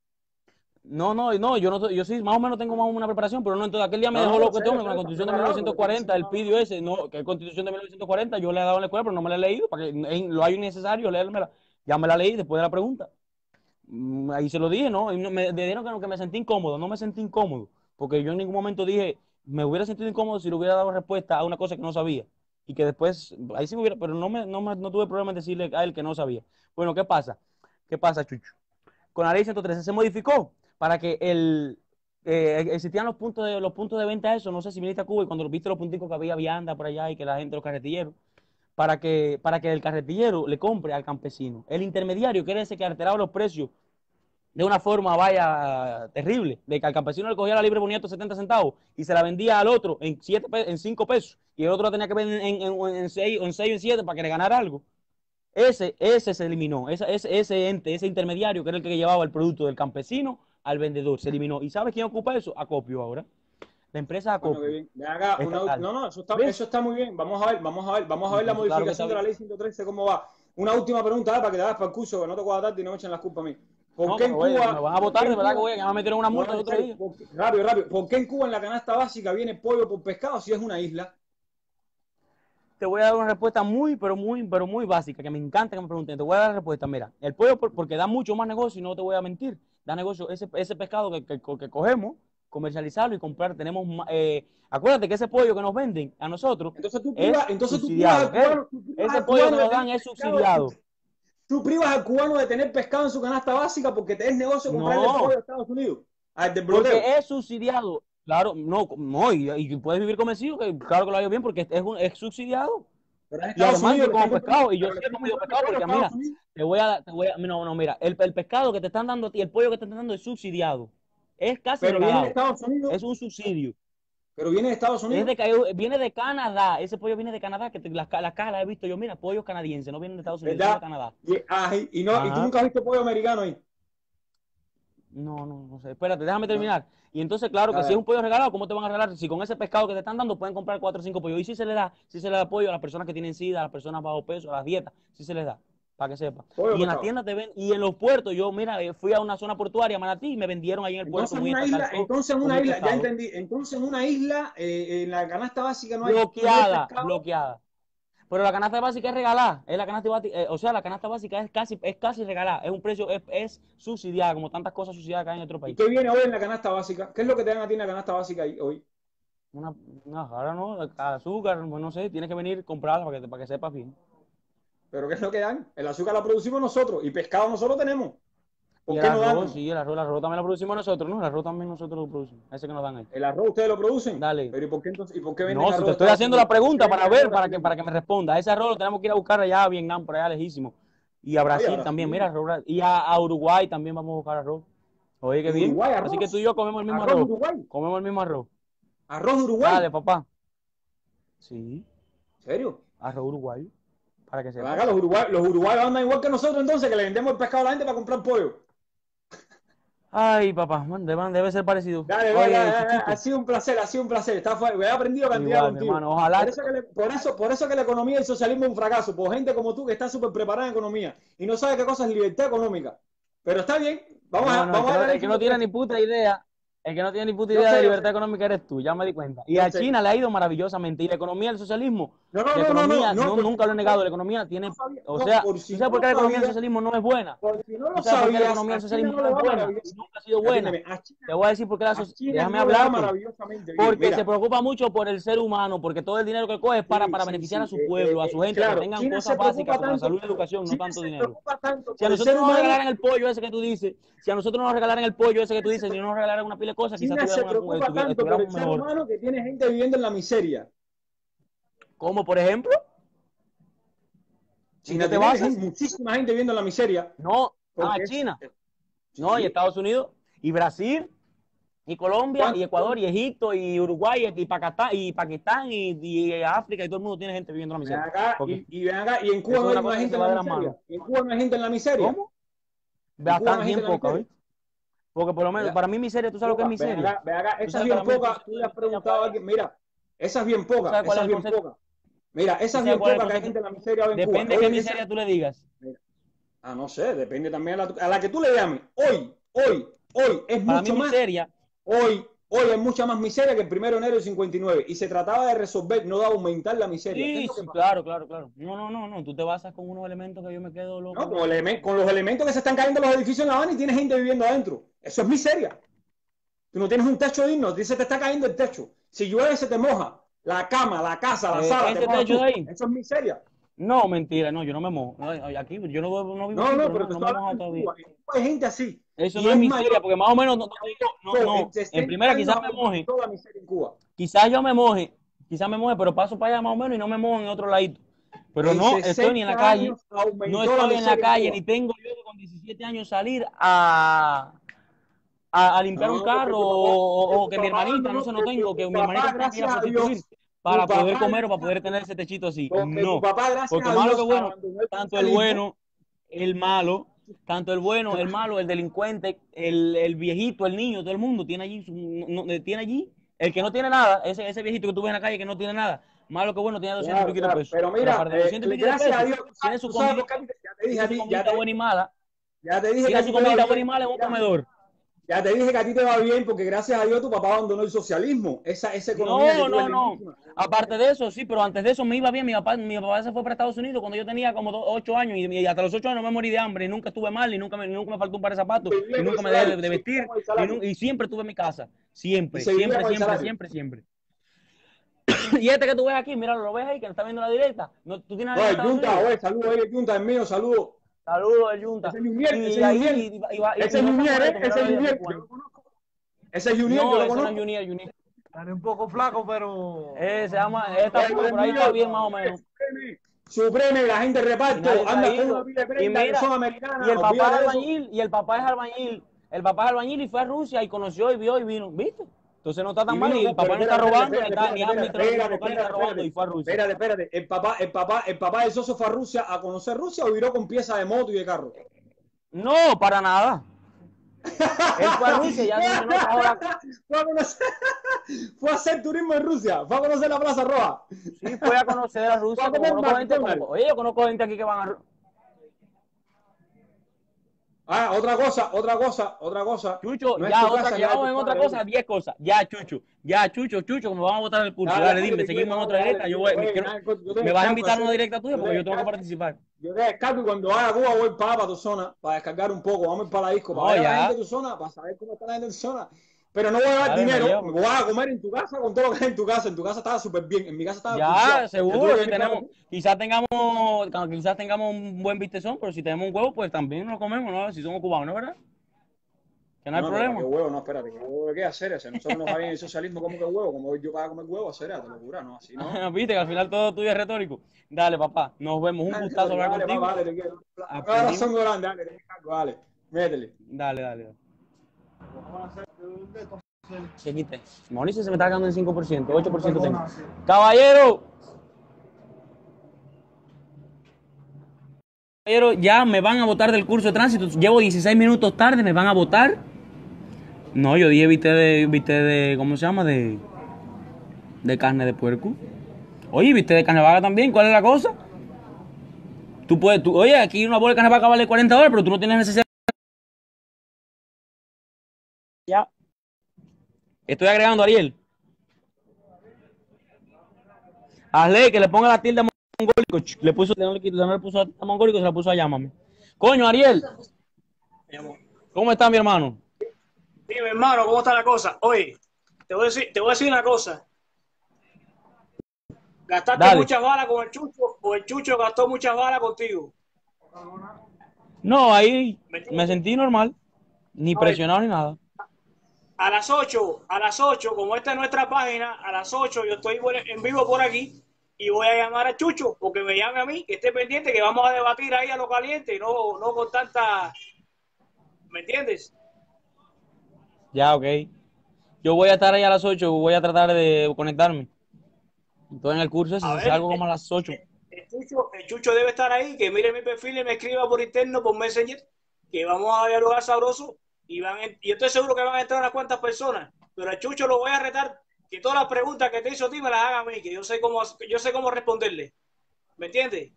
No, no, no, yo no, yo sí, más o menos tengo más o menos una preparación, pero no, entonces aquel día me
No,
dejó
no, lo
loco
sé,
este
lo
hombre
sé,
con la
estás
constitución de
preparado, pero tienes que ser
mil novecientos cuarenta, el
más.
pidio ese, no, que es constitución de mil novecientos cuarenta, yo le he dado en la escuela, pero no me la he leído, para que eh, lo hay necesario leérmela. Ya me la leí después de la pregunta. Mm, Ahí se lo dije, ¿no? Y no- me dijeron que, no, que me sentí incómodo, no me sentí incómodo, porque yo en ningún momento dije, me hubiera sentido incómodo si le hubiera dado respuesta a una cosa que no sabía. Y que después, ahí sí me hubiera, pero no, me, no, me- no tuve problema en decirle a él que no sabía. Bueno, ¿qué pasa? ¿Qué pasa, Chucho? Con la ley ciento trece se modificó para que el, eh, existían los puntos de los puntos de venta, eso, no sé si viniste a Cuba y cuando viste los punticos que había vianda por allá y que la gente, los carretilleros, para que, para que el carretillero le compre al campesino. El intermediario, que era ese que alteraba los precios de una forma, vaya, terrible, de que al campesino le cogía la libre bonito setenta centavos y se la vendía al otro en siete, en cinco pesos y el otro la tenía que vender en, en, en seis, en seis o en siete para que le ganara algo. Ese, ese se eliminó, ese, ese, ese ente, ese intermediario que era el que llevaba el producto del campesino al vendedor, se eliminó. ¿Y sabes quién ocupa eso? Acopio ahora. La empresa
Bueno, qué
Acopio,
bien. Me haga una,
estatal.
no, no, eso está, eso
¿Ves?
está muy bien. Vamos a ver, vamos a ver, vamos a ver la
Entonces, claro que está
modificación de la
bien.
ley ciento trece, cómo va. Una última pregunta, ¿eh? Para que te hagas para el curso, que no te coja tarde y no me echen las culpas a mí. ¿Por
No,
qué
que me,
en
voy, me
Cuba,
van a
por qué
votar, de
en
verdad que
Cuba,
voy, que me metieron una
no,
multa
no,
el
en
otro
serio,
día.
por qué- rápido, rápido, ¿por qué en Cuba en la canasta básica viene pollo por pescado si es una isla?
Te voy a dar una respuesta muy, pero muy, pero muy básica, que me encanta que me pregunten. Te voy a dar la respuesta. Mira, el pollo, por- porque da mucho más negocio y no te voy a mentir. Da negocio ese, ese pescado que, que, que cogemos, comercializarlo y comprar. Tenemos, ma- eh, acuérdate que ese pollo que nos venden a nosotros
Entonces tú privas,
es
entonces tú privas
subsidiado,
al
¿ok?
cubano, tú privas
Ese
al
pollo
cubano
que
de
nos
tener
dan es
pescado, tú,
subsidiado.
tú privas al cubano de tener pescado en su canasta básica porque te es negocio comprarle pollo a
No,
Estados Unidos, al del bloteo.
porque es subsidiado. Claro, no, no, y, y puedes vivir convencido que claro que lo hago bien porque es, un, es subsidiado.
Pero en
Y
Estados
además
Unidos
yo
le
como
están comprando,
pescado, y yo
pero le
sí he
están
comido
comprando
pescado
pollo a
porque
Estados
mira,
Unidos.
te voy a, te voy a, no, no, mira, el, el pescado que te están dando a ti, el pollo que te están dando es subsidiado. Es casi
Pero viene de
regalado.
Estados Unidos,
Es un subsidio.
pero viene de Estados
Es
Unidos,
de, viene de Canadá. Ese pollo viene de Canadá, que te- las, las cajas las he visto yo. Mira, pollos canadienses, no vienen de Estados Unidos, son de
¿verdad?
Canadá.
Y, ah, y, y no, y tú
Ajá.
nunca has visto pollo americano ahí.
No, no, no sé. Espérate, déjame
No,
terminar. Y entonces, claro que si es
dale.
un pollo regalado, ¿cómo te van a regalar? Si con ese pescado que te están dando pueden comprar cuatro o cinco pollos. Y si se le da, si se le da pollo a las personas que tienen sida, a las personas bajo peso, a las dietas, si se les da, para que sepa.
Pollo
Y en las
pescado.
tiendas te ven, y en los puertos, yo, mira, eh, fui a una zona portuaria, Manatí, y me vendieron ahí en el puerto
Entonces en
muy
una
estatal
isla,
todo,
entonces en
con
una
mi
isla, ya
pescado.
entendí, entonces en una isla, eh, en la canasta básica no hay, no hay
Bloqueada,
pescado,
bloqueada. Pero la canasta básica es regalada, es la canasta básica, eh, o sea, la canasta básica es casi, es casi regalada, es un precio, es, es subsidiada, como tantas cosas subsidiadas que hay en otro
¿y
país.
qué viene hoy en la canasta básica? ¿Qué es lo que te dan a ti en la canasta básica ahí, hoy?
Una, una jara, ¿no? Azúcar, pues no sé, tienes que venir a comprarla para que, para que sepas bien.
¿Pero qué es lo que dan? El azúcar la producimos nosotros y pescado nosotros tenemos.
Y
¿Por
el
qué no
arroz,
dan?
sí, el arroz, el arroz también lo producimos nosotros, ¿no? El arroz también nosotros lo producimos, ese que nos dan ahí.
El arroz ustedes lo producen,
Dale.
pero ¿y por qué entonces, y por qué venden
No, si
arroz
te
de
estoy
Estados
haciendo la
Unidos? ¿Por qué
pregunta para
venden
ver,
arroz
para que,
brasileño?
para que me responda. Ese arroz lo tenemos que ir a buscar allá a Vietnam, por allá lejísimo. Y a
Ay,
Brasil
ahora
también,
sí.
mira, arroz, y a, a Uruguay también vamos a buscar arroz. Oye, qué
En
bien.
Uruguay,
Así que tú y
arroz.
yo comemos el mismo
Arroz de
arroz.
Uruguay.
Comemos el mismo arroz.
Arroz de Uruguay.
Dale, papá. Sí,
¿En serio?
arroz uruguayo, para que
Pero acá
sepas.
los uruguayos, los uruguayos andan igual que nosotros entonces, que le vendemos el pescado a la gente para comprar pollo.
Ay, papá, man, debe, debe ser parecido.
Dale, dale, dale,
Oye,
dale, ha
Chuchito,
sido un placer, ha sido un placer. Está, fu- he aprendido cantidad
igual, mi
contigo.
hermano,
Por
ojalá.
eso, que le- por, eso, por eso que la economía y el socialismo es un fracaso, por gente como tú que está súper preparada en economía y no sabe qué cosa es libertad económica. Pero está bien, vamos
No,
a,
no, el
vamos
que
a ver
no,
la ley
el que no tiene ni
ciento trece.
puta idea, el que no tiene ni puta
Yo
idea de
sé, yo sé,
libertad económica eres tú, ya me di cuenta. Y
yo
a
sé.
China le ha ido maravillosamente. Y la economía del socialismo,
No, no,
la
no, no, no,
economía,
no,
no,
por si
nunca
no
lo he
lo
negado, la
sabía,
economía
no
tiene,
sabía,
o
no,
sea,
por
¿tú
si
sabes
no
por qué
lo
la economía del
sabías,
socialismo no es buena?
por si no
¿Tú
lo
sabes por qué la
sabías,
economía
a
del
China
socialismo
no
no
le
es
va
buena? Y
maravillosamente
nunca ha sido
bien.
buena.
Atiéndeme, a China,
Te voy a decir por qué la
a
soci-
China
déjame
no le va
hablarte.
maravillosamente bien.
Porque se
Mira,
preocupa mucho por el ser humano, porque todo el dinero que coge es para,
sí,
para
sí,
beneficiar a
sí,
su
eh, eh,
pueblo, a su
eh,
gente, que
claro,
tengan
China
cosas
se
básicas
preocupa
como la
tanto,
salud y la educación, no
China
tanto
se
dinero.
preocupa tanto
Si a
por el
nosotros
ser
no nos
humano,
regalaran el pollo ese que tú dices, si a nosotros no nos regalaran el pollo ese que tú
China se,
dices, ni no nos regalaran una pila de cosas, quizás
China se
tuviéramos, una-
preocupa
estuvi-
tanto por el
estuviéramos
ser
mejor.
humano que tiene gente viviendo en la miseria.
Como por ejemplo, ¿en qué
China
te
tiene gen-
basas?
muchísima gente viviendo en la miseria
No, ah,
porque es,
China,
eh,
no, y
sí,
Estados Unidos, y Brasil, y Colombia, y
¿Cuánto-
Ecuador, y Egipto, y Uruguay, y Pakistán, y, Pakistán, y, y África, y todo el mundo tiene gente viviendo en la
Ven
miseria.
acá,
Porque
y, y ven acá, y en Cuba
eso
no
es
hay,
una
no hay
cosa que
gente
se
en
va
la
de las manos.
miseria. En Cuba no hay gente en la miseria.
¿Cómo?
En Cuba no
Bastante,
hay gente
bien
en la
poca,
miseria.
¿ves? Porque por lo menos,
¿Verdad?
para mí miseria, ¿tú sabes lo que es
Poca. Ven
miseria?
acá, ven acá,
¿Tú
esa es
sabes para
bien
mí el
poca. Tú
concepto
le
de
has
miseria cuál
preguntado a
es?
alguien, mira, esa es bien
¿Tú
poca,
sabes cuál
esa
es
es
el
bien
concepto?
poca. Mira, esa
¿Tú
es
sabes
bien
cuál es el
poca que hay
concepto?
gente en la miseria en Cuba.
Depende de qué
Oye, esa,
miseria tú le digas.
mira, ah, no sé, depende también a la, a la que tú le llames. Hoy, hoy, hoy es
Para mí
mucho más.
miseria,
Hoy, hoy hay mucha más miseria que el primero de enero del cincuenta y nueve. Y se trataba de resolver, no de aumentar la miseria. ¿Qué es
sí,
lo que
sí,
pasa?
claro, claro, claro. No, no, no, no, tú te basas con unos elementos que yo me quedo loco,
¿No?
loco,
Con,
loco,
elemen-
loco.
con los elementos que se están cayendo los edificios en La Habana y tienes gente viviendo adentro. Eso es miseria. Tú no tienes un techo digno, se te está cayendo el techo. Si llueve, se te moja. La cama, la casa, la
Eh,
sala, te
ese
mojas
techo de
tú.
ahí,
Eso es miseria.
no, mentira, no, yo no me mojo. No, aquí, yo no, no vivo
No,
aquí,
no,
pero
pero
no,
te
no
estoy
me he
hablando
mojado
en
todavía.
Cuba. En Cuba hay gente así.
Eso
Y
no es
es
miseria,
mayor.
porque más o menos, no, no te digo, no,
En
no, en
sesenta
primera quizás
años
me moje,
aumentó la miseria en Cuba.
quizás yo me moje, quizás me moje, pero paso para allá más o menos y no me mojo en otro ladito. Pero
En
no estoy ni en la
sesenta
calle,
años
no
aumentó la
estoy en la
miseria en
calle,
Cuba.
ni tengo yo que con diecisiete años salir a, a, a limpiar un
No, porque
carro
tu papá, porque
o, o
tu
que mi
papá
hermanita, no
abandonó,
sé, no
porque
tengo,
tu
que mi hermanita
papá,
tenga que ir a
gracias a
prostituir
Dios, tu
para poder
papá,
comer o para
gracias,
poder tener ese techito así.
porque tu
No,
papá, gracias
porque
a
malo que
Dios,
bueno,
abandonó el
tanto el
socialismo.
bueno, el malo, tanto el bueno, el malo, el delincuente, el, el viejito, el niño, todo el mundo tiene allí, su- no- no- tiene allí, el que no tiene nada, ese, ese viejito que tú ves en la calle que no tiene nada, malo que bueno, tiene doscientos y
Claro,
pico de
claro.
pesos.
Pero
Pero
mira,
aparte de
eh,
doscientos y pico de
gracias a
pesos,
Dios, tú
tiene
sabes,
su
tú sabes por qué
comidita,
a ti te- ya te dije
tiene
a
su
ti, ya
comidita
te,
buena y mala,
ya te dije que a
tiene
ti
su
te va
comidita buena y
bien.
mala en un
Mira,
comedor.
ya te dije que a ti te va bien porque gracias a Dios tu papá abandonó el socialismo. Esa, esa economía que
No,
tú ves
no, no.
lindísima.
Aparte de eso, sí, pero antes de eso me iba bien. Mi papá, mi papá se fue para Estados Unidos cuando yo tenía como do- ocho años y, y hasta los ocho años no me morí de hambre y nunca estuve mal y nunca me, nunca me faltó un par de
Y
zapatos
se
y
vivía con el
nunca me dejé de,
salario,
de
se vivía
vestir
con el
y,
salario.
nu- y siempre tuve en mi casa.
Y
Siempre,
se vivía
siempre,
con el
siempre,
salario.
siempre, siempre. Y este que tú ves aquí, mira, lo ves ahí que está viendo la directa. No, ¿tú tienes
No,
alguien en
el
Estados
Junta,
Unidos?
oye, saludos ahí, el Junta es mío, saludos.
Saludos, el
Ese
Junta.
es Junior, ese
Y
es
ahí
Junior.
y, y, va- y-
Ese
y
es
no está
Junior, ¿eh?
muerto,
Ese
míralo
es
ahí hace
Junior,
cuánto.
yo lo conozco. Ese es Junior, yo
No,
lo
ese no es
conozco.
Junior, Junior.
Estaré un poco flaco, pero
Eh, se llama, él está
Ese
flaco,
es
pero ahí está
mío,
bien más o menos.
Supreme, Supreme, la gente de
Y nadie
reparto,
se ha
andas con una
ido.
pila de
Y
prendas que
mira,
son
y
americanas,
el papá es
olvídate de eso.
albañil, y el papá es albañil. El papá es albañil y fue a Rusia y conoció y vio y vino, ¿viste? Entonces no está
Y
tan mal
vino,
y el
pero
papá no está
espérate, espérate,
robando, ni,
espérate,
está, ni
espérate, espérate,
administra un
espérate,
local ni está
espérate,
robando y
espérate,
fue a Rusia.
espérate, espérate. El papá, el papá, el papá del socio fue a Rusia a conocer Rusia o viró con piezas de moto y de carro.
No, para nada. Él fue a Rusia, ya solucionó, trajo la...
Fue a conocer, fue a hacer turismo en Rusia, fue a conocer la Plaza Roja,
Sí, fue a conocer a
fue a
Rusia, como
comer
conozco gente, como...
McDonald's.
Oye, yo conozco gente aquí que van a... Ru-
Ah, otra cosa, otra cosa, otra cosa.
Chucho,
No es
ya
tu
otra,
casa,
ya
ya es
vamos
tu
en otra
padre.
cosa, diez cosas. Ya, Chucho, ya, Chucho, Chucho, que me van a botar el curso.
Dale,
Dale,
dale,
dime,
te
seguimos
quiero,
en
dale,
otra
dale,
directa.
te
Yo
quiero.
voy, me,
Oye,
quiero-
nada, yo te
me vas a
descargo,
invitar a una
hacer-
directa tuya
yo
porque
te
yo tengo que
descargo,
participar.
yo te descargo y cuando vaya a Cuba voy para, para tu zona, para descargar un poco, vamos a ir para la disco, para
No,
ver a la gente
ya,
de tu zona, para saber cómo está la gente de tu zona. Pero no voy a dar
dale, me
dinero, me
llevo.
voy a comer en tu casa con todo lo que hay en tu casa. En tu casa estaba súper bien, en mi casa estaba
Ya,
pulseado. Me tuve
seguro,
que
si
venir para
tenemos,
aquí.
quizás tengamos, quizás tengamos un buen vistezón, pero si tenemos un huevo, pues también lo comemos, ¿no? Si somos cubanos, ¿no, verdad? Que no
No,
hay
no, pero ¿para qué
problema.
huevo? No, espérate, ¿qué huevo de qué hacer ese? Nosotros nos va bien el socialismo, ¿cómo que huevo? Como yo para comer huevo, hacer, te locura, no, así no.
Viste que al final todo tuyo es retórico. Dale, papá, nos vemos. Un gustazo hablar
Dale, papá,
contigo.
dale, te quiero. Un
Aprendimos.
abrazo grande, dale, te descargo, dale, métele.
Dale, dale. Se quite. Mauricio se me está quedando en cinco por ciento, ocho por ciento tengo. Caballero. Caballero, ya me van a votar del curso de tránsito. Llevo dieciséis minutos tarde, me van a votar. No, yo dije viste de, viste de, ¿cómo se llama? De, de carne de puerco. Oye, viste de carne vaga también, ¿cuál es la cosa? Tú puedes, tú, oye, aquí una bola de carne vaga vale cuarenta dólares, pero tú no tienes necesidad. Ya. Estoy agregando a Ariel. Hazle que le ponga la tilde mongólico. Le puso, no le, no le puso a mongólico, se la puso a llámame. Coño, Ariel. ¿Cómo está mi hermano?
Dime, hermano, ¿cómo está la cosa? Oye, te voy a decir, te voy a decir una cosa. ¿Gastaste
Dale.
muchas balas con el Chucho o el Chucho gastó muchas balas contigo?
No, ahí
¿Me
me
entiendes?
sentí normal. Ni
Oye,
presionado ni nada.
a las ocho, a las ocho, como esta es nuestra página, a las ocho yo estoy en vivo por aquí y voy a llamar a Chucho porque me llame a mí, que esté pendiente, que vamos a debatir ahí a lo caliente y no, no con tanta... ¿Me entiendes?
Ya, ok. Yo voy a estar ahí a las ocho, voy a tratar de conectarme. Estoy en el curso ese,
A
si
ver,
salgo como a
el,
las ocho.
el Chucho, el Chucho debe estar ahí, que mire mi perfil y me escriba por interno, por Messenger, que vamos a dialogar sabroso y van en- y yo estoy seguro que van a entrar unas cuantas personas, pero al Chucho lo voy a retar que todas las preguntas que te hizo a ti me las haga a mí, que yo sé cómo, yo sé cómo responderle. ¿Me entiendes?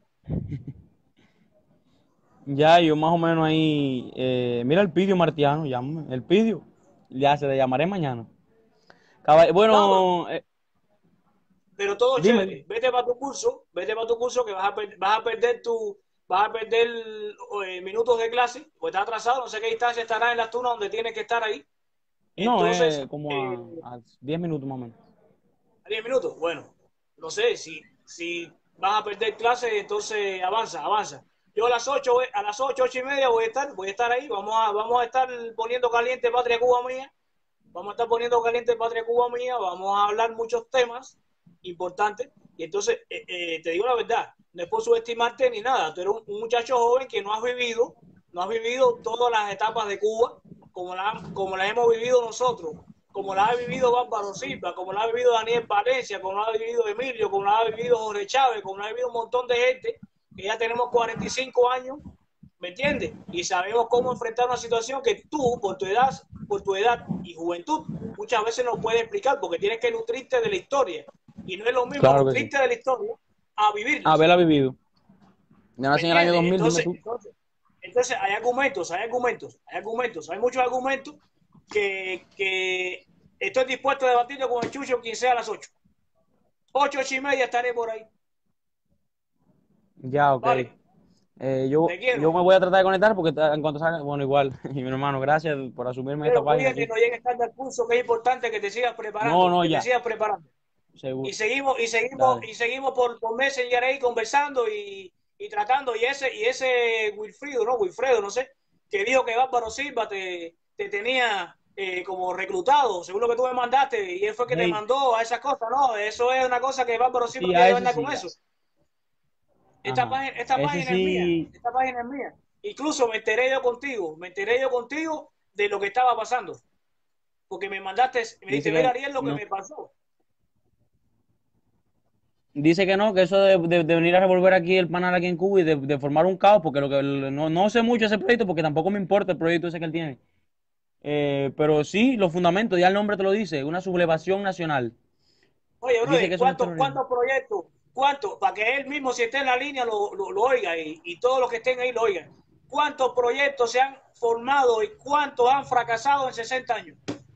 Ya, yo más o menos ahí. Eh, mira el Pidio Martiano, llámame. El Pidio. Ya se le llamaré mañana. Caball-
No, pero,
bueno, eh,
pero todo
dime,
chévere.
dime.
Vete para tu curso, vete para tu curso que vas a, per- vas a perder tu, vas a perder eh, minutos de clase, pues estás atrasado, no sé qué distancia estarás en la tuna donde tienes que estar ahí.
No,
Entonces,
es como
eh,
a, a diez minutos más o menos.
a diez minutos, bueno, no sé, si, si vas a perder clase, entonces avanza, avanza. Yo a las ocho, a las ocho, ocho y media voy a estar, voy a estar ahí, vamos a, vamos a estar poniendo caliente Patria Cuba mía, vamos a estar poniendo caliente Patria Cuba mía, vamos a hablar muchos temas importantes, y entonces, eh, eh, te digo la verdad, no es por subestimarte ni nada, tú eres un, un muchacho joven que no has vivido, no has vivido todas las etapas de Cuba como las como la hemos vivido nosotros, como la ha vivido Bárbaro Silva, como la ha vivido Daniel Valencia, como la ha vivido Emilio, como la ha vivido Jorge Chávez, como la ha vivido un montón de gente que ya tenemos cuarenta y cinco años, ¿me entiendes? Y sabemos cómo enfrentar una situación que tú, por tu edad, por tu edad y juventud, muchas veces no puedes explicar porque tienes que nutrirte de la historia. Y no es lo mismo
Claro que sí.
nutrirte de la historia a vivirlas.
Haberla vivido. Yo
¿Me
nací en el año dos
entiendes?
mil, dime
Entonces,
tú.
entonces, entonces hay argumentos, hay argumentos, hay argumentos, hay muchos argumentos que, que estoy dispuesto a debatirlo con el Chucho quien sea a las ocho. Ocho, ocho y media estaré por ahí.
Ya, ok.
Vale,
Eh, yo,
te
yo
quiero.
me voy a tratar de conectar porque ta- en cuanto salga, bueno, igual. Y mi hermano, gracias por asumirme esta
Pero
página
cuídate,
aquí.
no llegues tarde al curso, que es importante que te sigas
No,
preparando,
no,
que te
ya,
sigas preparando. Y
seguro.
seguimos, y seguimos,
Dale.
y seguimos por, por Messenger ahí conversando y, y tratando. Y ese, y ese Wilfrido, ¿no? Wilfredo, no sé, que dijo que Bárbaro Silva te, te tenía eh, como reclutado, según lo que tú me mandaste, y él fue que te
Hey,
mandó a esas cosas, ¿no? Eso es una cosa que Bárbaro Silva no
sí,
tiene
a
que ver
ese
nada con
sí, ya.
eso. Esta
Ajá.
página, esta
Ese
página es mía,
sí.
esta página es mía. Incluso me enteré yo contigo, me enteré yo contigo de lo que estaba pasando, porque me mandaste, me
Dice
dijiste, ver
que
Ariel lo que
no.
me pasó.
Dice que no, que eso de, de- de venir a revolver aquí el panal aquí en Cuba y de, de formar un caos, porque lo que no, no sé mucho ese proyecto, porque tampoco me importa el proyecto ese que él tiene. Eh, pero sí, los fundamentos, ya el nombre te lo dice, una sublevación nacional.
Oye,
Dice que
brother,
eso no es
¿cuántos
terrorismo.
cuántos proyectos? ¿Cuántos? Para que él mismo, si esté en la línea, lo, lo, lo oiga y, y todos los que estén ahí lo oigan. ¿Cuántos proyectos se han formado y cuántos han fracasado en sesenta años?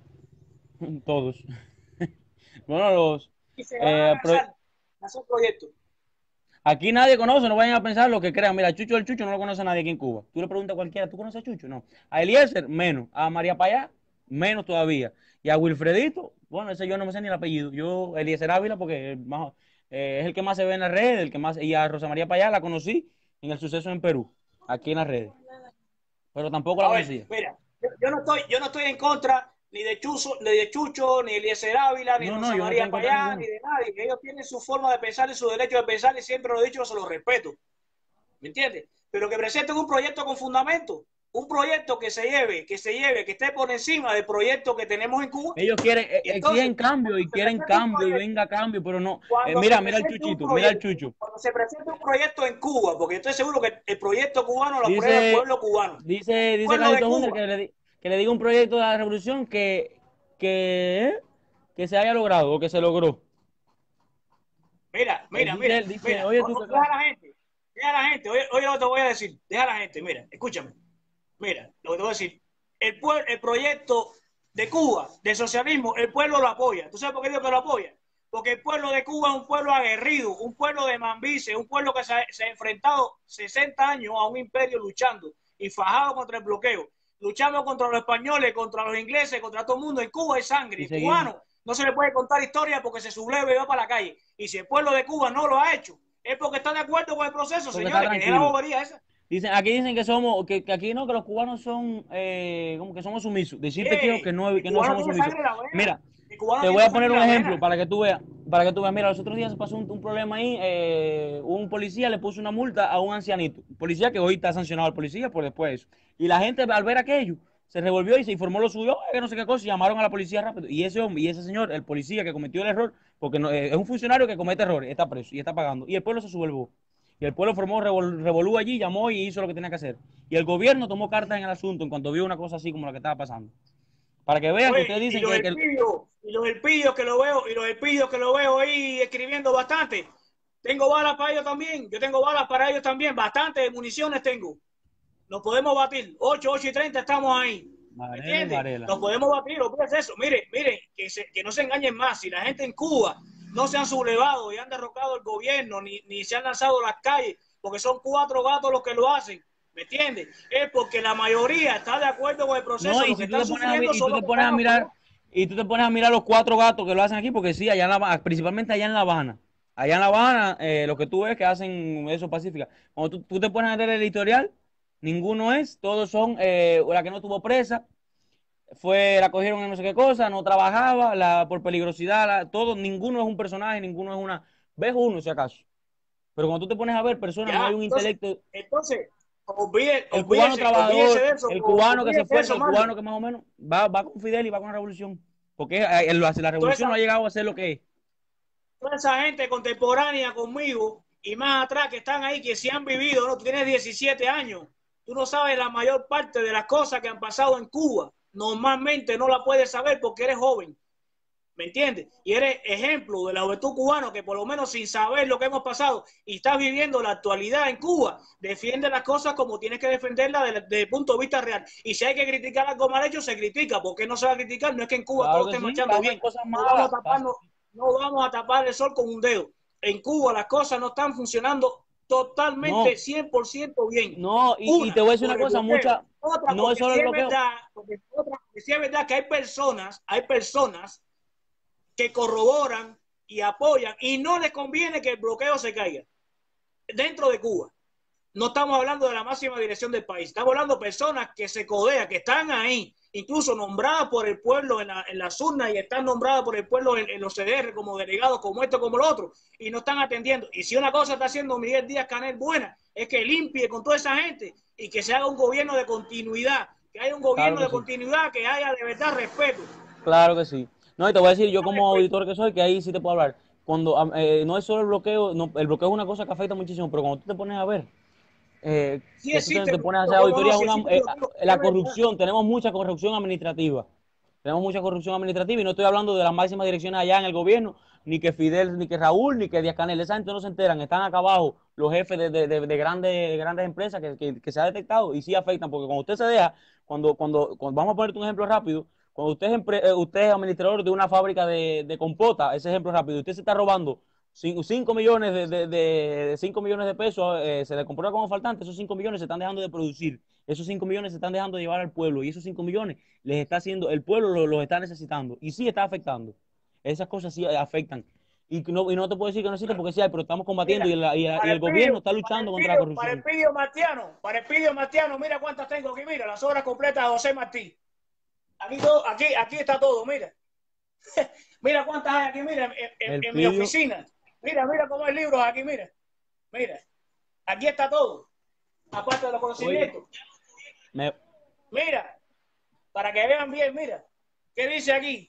Todos. Bueno, los
Y se van
eh,
a
pro-
cansar de hacer proyectos.
aquí nadie conoce, no vayan a pensar lo que crean. Mira, Chucho el Chucho no lo conoce nadie aquí en Cuba. Tú le preguntas a cualquiera, ¿tú conoces a Chucho? No. A Eliezer, menos. A María Payá, menos todavía. Y a Wilfredito, bueno, ese yo no me sé ni el apellido. Yo, Eliezer Ávila, porque el más- eh, es el que más se ve en las redes, el que más, y a Rosa María Payá la conocí en el suceso en Perú, aquí en las redes. Pero tampoco la
A ver,
conocía.
mira, yo, yo no estoy, yo no estoy en contra ni de Chuzo, ni de Chucho, ni de Eliezer Ávila, ni de
No, no,
Rosa
yo no estoy
María
en contra de
Payá,
ninguno.
ni de nadie. Ellos tienen su forma de pensar y su derecho de pensar y siempre lo he dicho, se lo respeto. ¿Me entiendes? Pero que presenten un proyecto con fundamento, un proyecto que se lleve, que se lleve, que esté por encima del proyecto que tenemos en Cuba.
Ellos quieren, e-
Y entonces,
exigen cambio
cuando
y
se
quieren
presente un
cambio y
proyecto,
venga cambio, pero no. Eh,
cuando se
mira, mira el
presente un
Chuchito, mira el
proyecto,
Chucho.
cuando se presente un proyecto en Cuba, porque yo estoy seguro que el proyecto cubano lo aprueba el
Dice,
pueblo cubano.
dice,
El
dice
pueblo de
Carlito Hunter
Cuba.
que le, di- que le diga un proyecto de la revolución que, que, que se haya logrado o que se logró.
Mira,
Eh,
mira,
dice
mira,
él, dice,
mira,
oye
o-
tú
o-
que
deja
clase.
a la gente, deja a la gente, oye, oye lo que te voy a decir, deja a la gente, mira, escúchame, mira, lo que te voy a decir, el, pueblo, el proyecto de Cuba, de socialismo, el pueblo lo apoya. ¿Tú sabes por qué digo que lo apoya? Porque el pueblo de Cuba es un pueblo aguerrido, un pueblo de mambises, un pueblo que se ha, se ha enfrentado sesenta años a un imperio luchando y fajado contra el bloqueo. Luchamos contra los españoles, contra los ingleses, contra todo el mundo. En Cuba hay sangre.
Y
El
seguimos.
cubano no se le puede contar historia porque se subleva y va para la calle. Y si el pueblo de Cuba no lo ha hecho, es porque está de acuerdo con el proceso,
Porque está
señores, que es la
tranquilo.
bobería esa.
Dicen, aquí dicen que somos, que, que aquí no, que los cubanos son, eh, como que somos sumisos. Decirte quiero
¡Eh!
que no,
El
que no
cubano
somos
tiene
sumisos.
sangre en la vena.
Mira,
El cubano
te voy
tiene
a
sangre
poner
en
un
la
ejemplo
vena.
para que tú veas, para que tú veas. Mira, los otros días se pasó un, un problema ahí, eh, un policía le puso una multa a un ancianito. Un policía que hoy está sancionado al policía por después de eso. Y la gente al ver aquello, se revolvió y se informó, lo subió, que no sé qué cosa, y llamaron a la policía rápido. Y ese hombre, y ese señor, el policía que cometió el error, porque no, eh, es un funcionario que comete errores, está preso y está pagando. Y el pueblo se subelvó. Y el pueblo formó revol, revolú allí, llamó y hizo lo que tenía que hacer. Y el gobierno tomó cartas en el asunto en cuanto vio una cosa así como la que estaba pasando. Para que vean que
Oye,
ustedes
y
dicen
los
que,
del
que
pillo, y los del pillo que lo veo, y los del pillo que lo veo ahí escribiendo bastante. Tengo balas para ellos también. Yo tengo balas para ellos también. Bastante municiones tengo. Nos podemos batir. ocho, ocho y treinta estamos ahí. ¿Me
Varela y
entiendes?
Varela.
Nos podemos batir. ¿O qué es eso? Miren, miren, que, se, que no se engañen más. Si la gente en Cuba no se han sublevado y han derrocado el gobierno, ni, ni se han lanzado a las calles, porque son cuatro gatos los que lo hacen. ¿Me entiendes? Es porque la mayoría está de acuerdo con el proceso.
No, y
Los que
si tú
están
te pones a,
sufriendo
y
son
tú
los
te
que
pones
están
a
a
mirar,
favor.
y tú te pones a mirar los cuatro gatos que lo hacen aquí, porque sí, allá en La Habana, principalmente allá en La Habana, allá en La Habana, eh, lo que tú ves que hacen eso pacífica. Cuando tú, tú te pones a leer el editorial, ninguno es, todos son, eh, la que no tuvo presa, fue, la cogieron en no sé qué cosa, no trabajaba, la, por peligrosidad, la, todo, ninguno es un personaje, ninguno es una, ves uno si acaso. Pero cuando tú te pones a ver personas, no hay
Ya,
un
entonces,
intelecto.
entonces, olvídese,
El cubano
olvídese, olvídese
trabajador,
de eso,
el cubano que se
olvídese de
esfuerza,
eso,
el
Mario.
cubano que más o menos va, va con Fidel y va con la revolución. Porque eh, la
Toda
revolución
esa,
no ha llegado a ser lo que es.
toda esa gente contemporánea conmigo y más atrás que están ahí, que si han vivido, ¿no? Tú tienes diecisiete años, tú no sabes la mayor parte de las cosas que han pasado en Cuba. Normalmente no la puedes saber porque eres joven. ¿Me entiendes? Y eres ejemplo de la juventud cubana que por lo menos sin saber lo que hemos pasado y estás viviendo la actualidad en Cuba, defiende las cosas como tienes que defenderlas desde, desde el punto de vista real. Y si hay que criticar algo mal hecho, se critica. ¿Por qué no se va a criticar? No es que en Cuba todo
Claro que
esté
sí,
marchando
pasan
bien.
cosas
No vamos
malas.
a taparnos, no vamos a tapar el sol con un dedo. En Cuba las cosas no están funcionando totalmente
No,
cien por ciento bien.
no, y, y te
Una,
voy a decir una
por el
cosa,
bloqueo.
mucha,
Otra,
no es
porque
solo el
sí es
bloqueo.
verdad, porque, otra, porque sí es verdad que hay personas, hay personas que corroboran y apoyan y no les conviene que el bloqueo se caiga dentro de Cuba. No estamos hablando de la máxima dirección del país, estamos hablando de personas que se codean, que están ahí, incluso nombradas por el pueblo en, la, en las urnas y están nombradas por el pueblo en, en los C D R como delegados, como esto, como lo otro, y no están atendiendo. Y si una cosa está haciendo Miguel Díaz Canel buena, es que limpie con toda esa gente y que se haga un gobierno de continuidad, que haya un
Claro
gobierno
que
de
sí,
continuidad, que haya de verdad respeto.
claro que sí. No, y te voy a decir, yo como
respeto.
auditor que soy, que ahí sí te puedo hablar. Cuando am- eh, no es solo el bloqueo, no, el bloqueo es una cosa que afecta muchísimo, pero cuando tú te pones a ver, eh,
Sí
que tú te,
existe
te
el
pones a hacer
bloqueo, cómo no,
auditoría,
si
una,
existe el
eh,
bloqueo,
la
es verdad.
corrupción, tenemos mucha corrupción administrativa. Tenemos mucha corrupción administrativa y no estoy hablando de las máximas direcciones allá en el gobierno, ni que Fidel, ni que Raúl, ni que Díaz Canel. Esa gente no se enteran, están acá abajo los jefes de, de, de, de grandes, de grandes empresas que, que, que se ha detectado y sí afectan, porque cuando usted se deja, cuando, cuando, cuando vamos a ponerte un ejemplo rápido, cuando usted es, empre, eh, usted es administrador de una fábrica de, de compota, ese ejemplo rápido, usted se está robando cinco millones de, de, de, cinco millones de pesos, eh, se le comprueba como faltante, esos cinco millones se están dejando de producir, esos cinco millones se están dejando de llevar al pueblo y esos cinco millones les está haciendo, el pueblo los lo está necesitando y sí está afectando. Esas cosas sí afectan. Y no, y no te puedo decir que no existe porque sí hay, pero estamos combatiendo
Mira,
y, la, y, la, y
para
el
el
gobierno
pillo,
está
para el
luchando contra la
pillo, para el
corrupción.
pillo Matiano, para el pillo Matiano, mira cuántas tengo aquí, mira, las obras completas de José Martí. Aquí, todo, aquí, aquí está todo, mira. Mira cuántas hay aquí, mira, en, en,
El
en mi
pillo,
oficina. Mira, mira cómo hay libros aquí, mira. Mira, aquí está todo, aparte de los
oye,
conocimientos.
me,
Mira, para que vean bien, mira. ¿Qué dice aquí?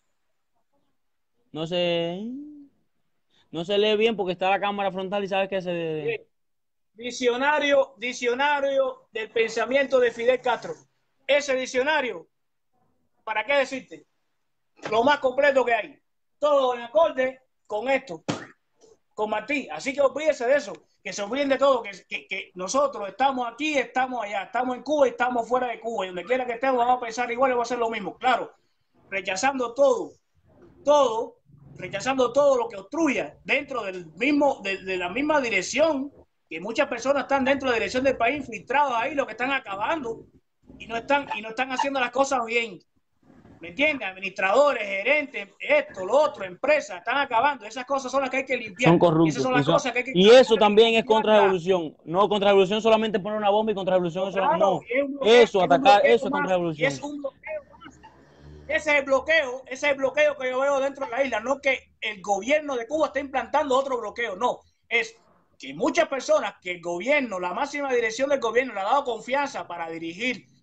no sé, no se lee bien porque está la cámara frontal y sabes que se...
Diccionario, diccionario del pensamiento de Fidel Castro. Ese diccionario, ¿para qué decirte? Lo más completo que hay. Todo en acorde con esto, con Martí. Así que olvídese de eso, que se olviden de todo, que, que, que nosotros estamos aquí, estamos allá, estamos en Cuba y estamos fuera de Cuba. Y donde quiera que estemos vamos a pensar igual y va a ser lo mismo. Claro, rechazando todo, todo, rechazando todo lo que obstruya dentro del mismo, de, de la misma dirección, que muchas personas están dentro de la dirección del país infiltrados ahí, lo que están acabando y no están, y no están haciendo las cosas bien. ¿Me entiendes? Administradores, gerentes, esto, lo otro, empresas, están acabando. Esas cosas son las que hay que
Son
limpiar. Y esas
corruptos.
son
Y,
las
son,
cosas que hay que
y eso
cambiar y
también es
limpiarlas.
contrarrevolución. No, contrarrevolución solamente poner una bomba y contrarrevolución
No,
eso
claro,
no.
y es un bloqueo,
Eso,
es un
atacar,
bloqueo
eso es
más, y es
contrarrevolución.
un bloqueo más. Ese es el bloqueo, ese es el bloqueo que yo veo dentro de la isla. No que el gobierno de Cuba esté implantando otro bloqueo, no. Es que muchas personas que el gobierno, la máxima dirección del gobierno le ha dado confianza para dirigir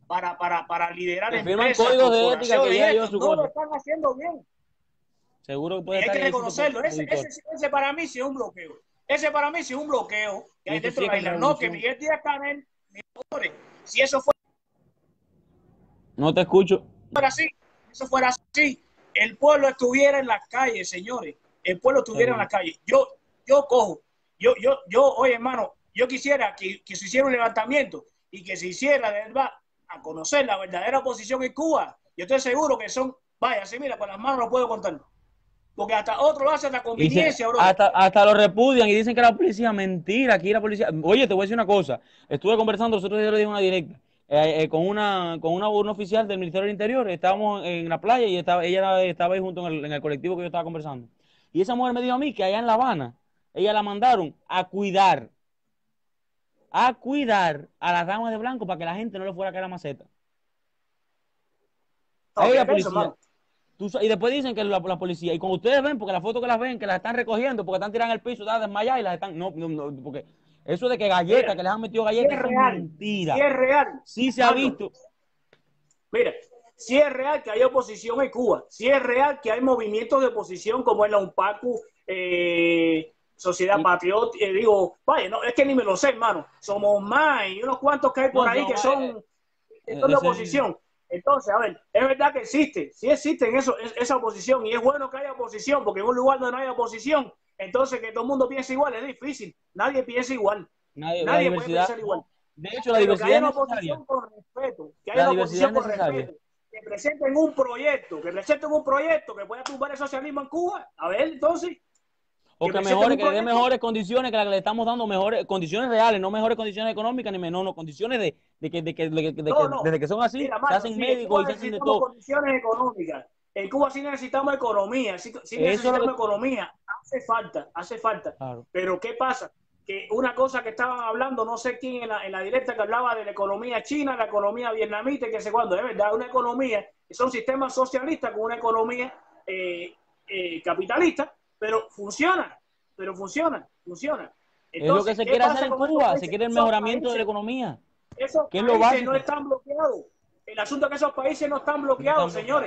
para, para, para liderar
Que firman
empresas,
códigos de ética que ya llevan su
no lo
cosa.
están haciendo bien.
Seguro que
Y
puede
hay
estar
que
en el
reconocerlo.
sitio
Ese,
auditor.
ese, ese para mí sí es un bloqueo. Ese para mí sí es un bloqueo que
Y
hay
eso
dentro
sí
de
es
la isla. No, que
contrarrevolución.
Miguel Díaz Canel, si eso
No te escucho.
fuera así, eso fuera así, el pueblo estuviera en las calles, señores. El pueblo estuviera en
Seguro.
las calles. Yo, yo cojo, yo, yo, yo, oye, hermano, yo quisiera que, que se hiciera un levantamiento y que se hiciera de verdad a conocer la verdadera oposición en Cuba. Yo estoy seguro que son, vaya, sí, mira, con las manos lo puedo contar. Porque hasta otro lo hace hasta
Y se,
conveniencia, bro.
hasta, hasta lo repudian y dicen que la policía, mentira, aquí la policía. Oye, te voy a decir una cosa. Estuve conversando, nosotros yo le dije una directa, eh, eh, con una con una, una oficial del Ministerio del Interior. Estábamos en la playa y estaba, ella estaba ahí junto en el, en el colectivo que yo estaba conversando. Y esa mujer me dijo a mí que allá en La Habana, ella la mandaron a cuidar, a cuidar a las damas de blanco para que la gente no le fuera a caer la maceta. A
No,
ella,
fíjate eso,
policía.
hermano.
Tú, y después dicen que la, la, policía, y como ustedes ven, porque la foto que las ven, que las están recogiendo, porque están tirando el piso, están desmayadas y las están. No, no, no, porque eso de que galletas,
Mira,
que les han metido
si
galletas,
es
eso es
real, si
mentira.
es real,
Sí se ha
mano,
visto.
mira, si es real que hay oposición en Cuba, si es real que hay movimientos de oposición como en la UNPACU, eh, Sociedad
Y,
Patriótica, eh, digo, vaya, no, es que ni me lo sé, hermano. Somos más y unos cuantos que hay por
no,
ahí
no,
que
eh,
son, que
eh,
son de
ese,
oposición. Entonces, a ver, es verdad que existe, sí existe en eso, esa oposición y es bueno que haya oposición, porque en un lugar donde no hay oposición, entonces que todo el mundo piense igual es difícil. Nadie piensa igual.
nadie, la
Nadie puede
diversidad,
pensar igual.
no. De hecho, la
Pero que
diversidad
haya
es
una
necesaria.
oposición con respeto, que haya
La
una
diversidad
oposición
es
con
necesaria.
respeto, que presenten un proyecto, que presenten un proyecto que pueda tumbar el socialismo en Cuba. A ver, entonces,
O
que
que
presenten
mejore,
un
que le dé
proyecto.
mejores condiciones que las que le estamos dando, mejores condiciones reales, no mejores condiciones económicas ni menos, no, condiciones de, de, que, de, que, de, que, de que
No, no.
desde que son así,
Mira,
se
mano,
hacen
sí, en
médicos y
Cuba
se hacen de
necesitamos
todo.
condiciones económicas. En Cuba sí necesitamos economía, sí, sí
Eso es lo
necesitamos
que.
economía. Hace falta, hace falta.
Claro.
Pero ¿qué pasa? Que una cosa que estaban hablando, no sé quién en la, en la directa que hablaba de la economía china, la economía vietnamita, que sé cuándo, es verdad, una economía, son sistemas socialistas con una economía eh, eh, capitalista, pero funciona, pero funciona, funciona.
Es lo que
Entonces,
se
¿qué
quiere hacer
pasa
en
con esos
Cuba, se
países?
quiere el
Esos
mejoramiento de la
países
economía,
esos
que es lo
países no
básico.
están bloqueados. El asunto es que esos países no están
No están
bloqueados,
bloqueados.
señores.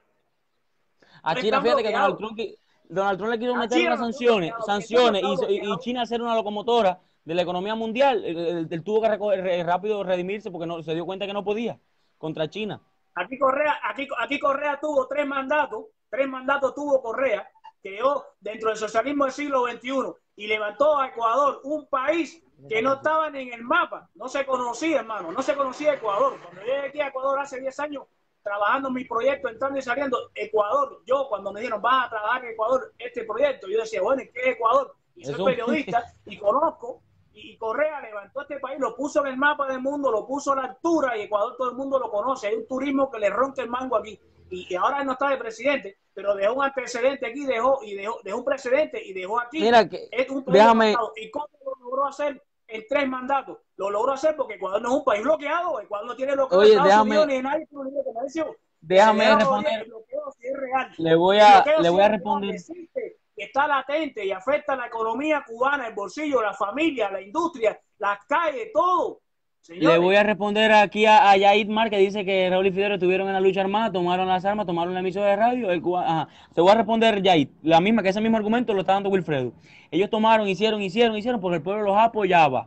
A
No
China,
están
fíjate que Donald
bloqueados.
Trump, Donald Trump le quiso
A
meter
China
unas
no está
sanciones,
bloqueado. Venezuela no
sanciones
está
y, y
bloqueado.
China ser una locomotora de la economía mundial. Él, él- él tuvo que recoger, rápido redimirse porque no, se dio cuenta que no podía contra China.
Aquí Correa, aquí, aquí Correa tuvo tres mandatos, tres mandatos tuvo Correa, creó dentro del socialismo del siglo veintiuno y levantó a Ecuador, un país que no estaba ni en el mapa, no se conocía, hermano, no se conocía Ecuador. Cuando yo llegué aquí a Ecuador hace diez años, trabajando en mi proyecto, entrando y saliendo, Ecuador, yo cuando me dijeron, vas a trabajar en Ecuador este proyecto, yo decía, bueno, ¿y qué es Ecuador? Y soy
Eso,
periodista y conozco, y Correa levantó este país, lo puso en el mapa del mundo, lo puso a la altura y Ecuador todo el mundo lo conoce. Hay un turismo que le ronca el mango aquí. Y, y ahora no está de presidente, pero dejó un antecedente aquí, dejó y dejó, dejó un precedente y dejó aquí
mira, que,
es un país
déjame,
levantado. ¿Y cómo lo logró hacer? En tres mandatos. Lo logró hacer porque Ecuador no es un país bloqueado. Ecuador no tiene bloqueo de
oye,
Estados Unidos
déjame,
ni de nadie por libre comercio. Que se
déjame
dejaron oír, el
responder,
bloqueo sí es real.
le voy
El
a,
bloqueo
le
sí
voy a
es real,
responder.
existe, está latente y afecta a la economía cubana, el bolsillo, la familia, la industria, las calles, todo.
Le
Señores,
voy a responder aquí a, a Yaid Mar, que dice que Raúl y Fidel estuvieron en la lucha armada, tomaron las armas, tomaron la emisora de radio. El Cuba, ajá. Te voy a responder, Yaid, la misma, que ese mismo argumento lo está dando Wilfredo. Ellos tomaron, hicieron, hicieron, hicieron, porque el pueblo los apoyaba.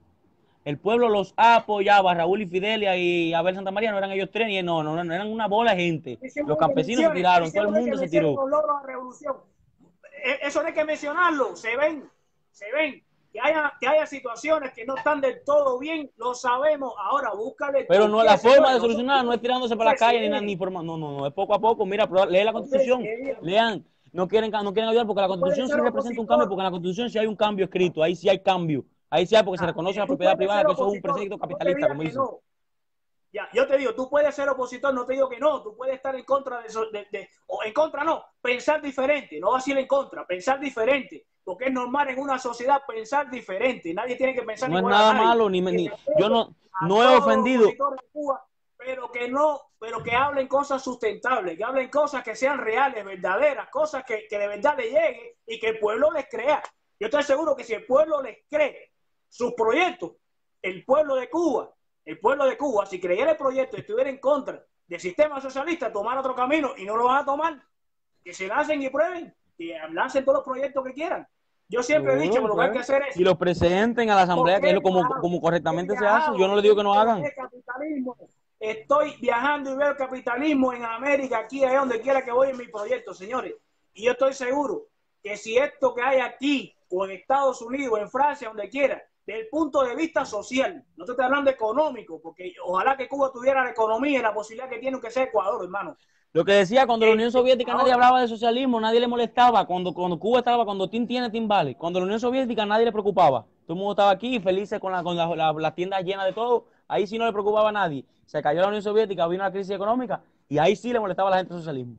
El pueblo los apoyaba, Raúl y Fidelia y Abel Santa María, no eran ellos tres, ni, no, no, no, eran una bola de gente. Los
diciendo que
campesinos se
mencione,
tiraron, todo el
diciendo que
mundo se
mencionen
tiró.
los logros de la revolución. Eso no hay que mencionarlo, se ven, se ven. Que haya, que haya situaciones que no están del todo bien, lo sabemos. Ahora búscale
Pero
por
no,
qué,
la forma
señores.
de
No son,
solucionar no es tirándose para
no
la
se
calle ni nada, ni
cien,
forma. No, no, no, es poco a poco. Mira, pero lee la
no se
Constitución,
cien.
lean. No quieren, no quieren ayudar porque la
Tú puedes
Constitución sí
ser
representa un cambio,
opositor.
porque en la Constitución sí hay un cambio escrito, ahí sí hay cambio. Ahí sí hay porque se
Ah,
reconoce
mire,
la
tú
propiedad
puedes
privada,
ser
que eso es un
opositor.
precepto
No te
capitalista,
diga
como
que
dicen.
no. Ya, yo te digo, tú puedes ser opositor, no te digo que no, tú puedes estar en contra de eso, de, de, o en contra no, pensar diferente, no vas a ir en contra, pensar diferente, porque es normal en una sociedad pensar diferente, nadie tiene que pensar
No es
igual a
nada
nadie.
malo, ni,
Y
ni yo
respeto
no,
a
no he
todos los
ofendido.
opositores de Cuba, pero que no, pero que hablen cosas sustentables, que hablen cosas que sean reales, verdaderas, cosas que, que de verdad le lleguen y que el pueblo les crea. Yo estoy seguro que si el pueblo les cree sus proyectos, el pueblo de Cuba el pueblo de Cuba, si creyera el proyecto y estuviera en contra del sistema socialista, tomar otro camino y no lo van a tomar, que se lancen y prueben, que lancen todos los proyectos que quieran. Yo siempre he dicho que
Seguro,
lo que hay que
pues.
hacer es,
Y los presenten a la asamblea, que es lo
he
como,
viajado,
como
he
correctamente se hace. Yo
viajado,
no le digo que no hagan.
el capitalismo, estoy viajando y veo el capitalismo en América, aquí, allá, donde quiera que voy en mi proyecto, señores. Y yo estoy seguro que si esto que hay aquí, o en Estados Unidos, en Francia, donde quiera, desde el punto de vista social, no te estoy hablando económico, porque ojalá que Cuba tuviera la economía y la posibilidad que tiene que ser Ecuador, hermano.
Lo que decía, cuando la Unión
Este,
Soviética nadie
ahora,
hablaba de socialismo, nadie le molestaba. Cuando, cuando Cuba estaba, cuando Tim tiene, Tim vale. Cuando la Unión Soviética nadie le preocupaba. Todo el mundo estaba aquí felices con, la, con la, la, las tiendas llenas de todo. Ahí sí no le preocupaba a nadie. Se cayó la Unión Soviética, vino la crisis económica y ahí sí le molestaba a la gente el socialismo.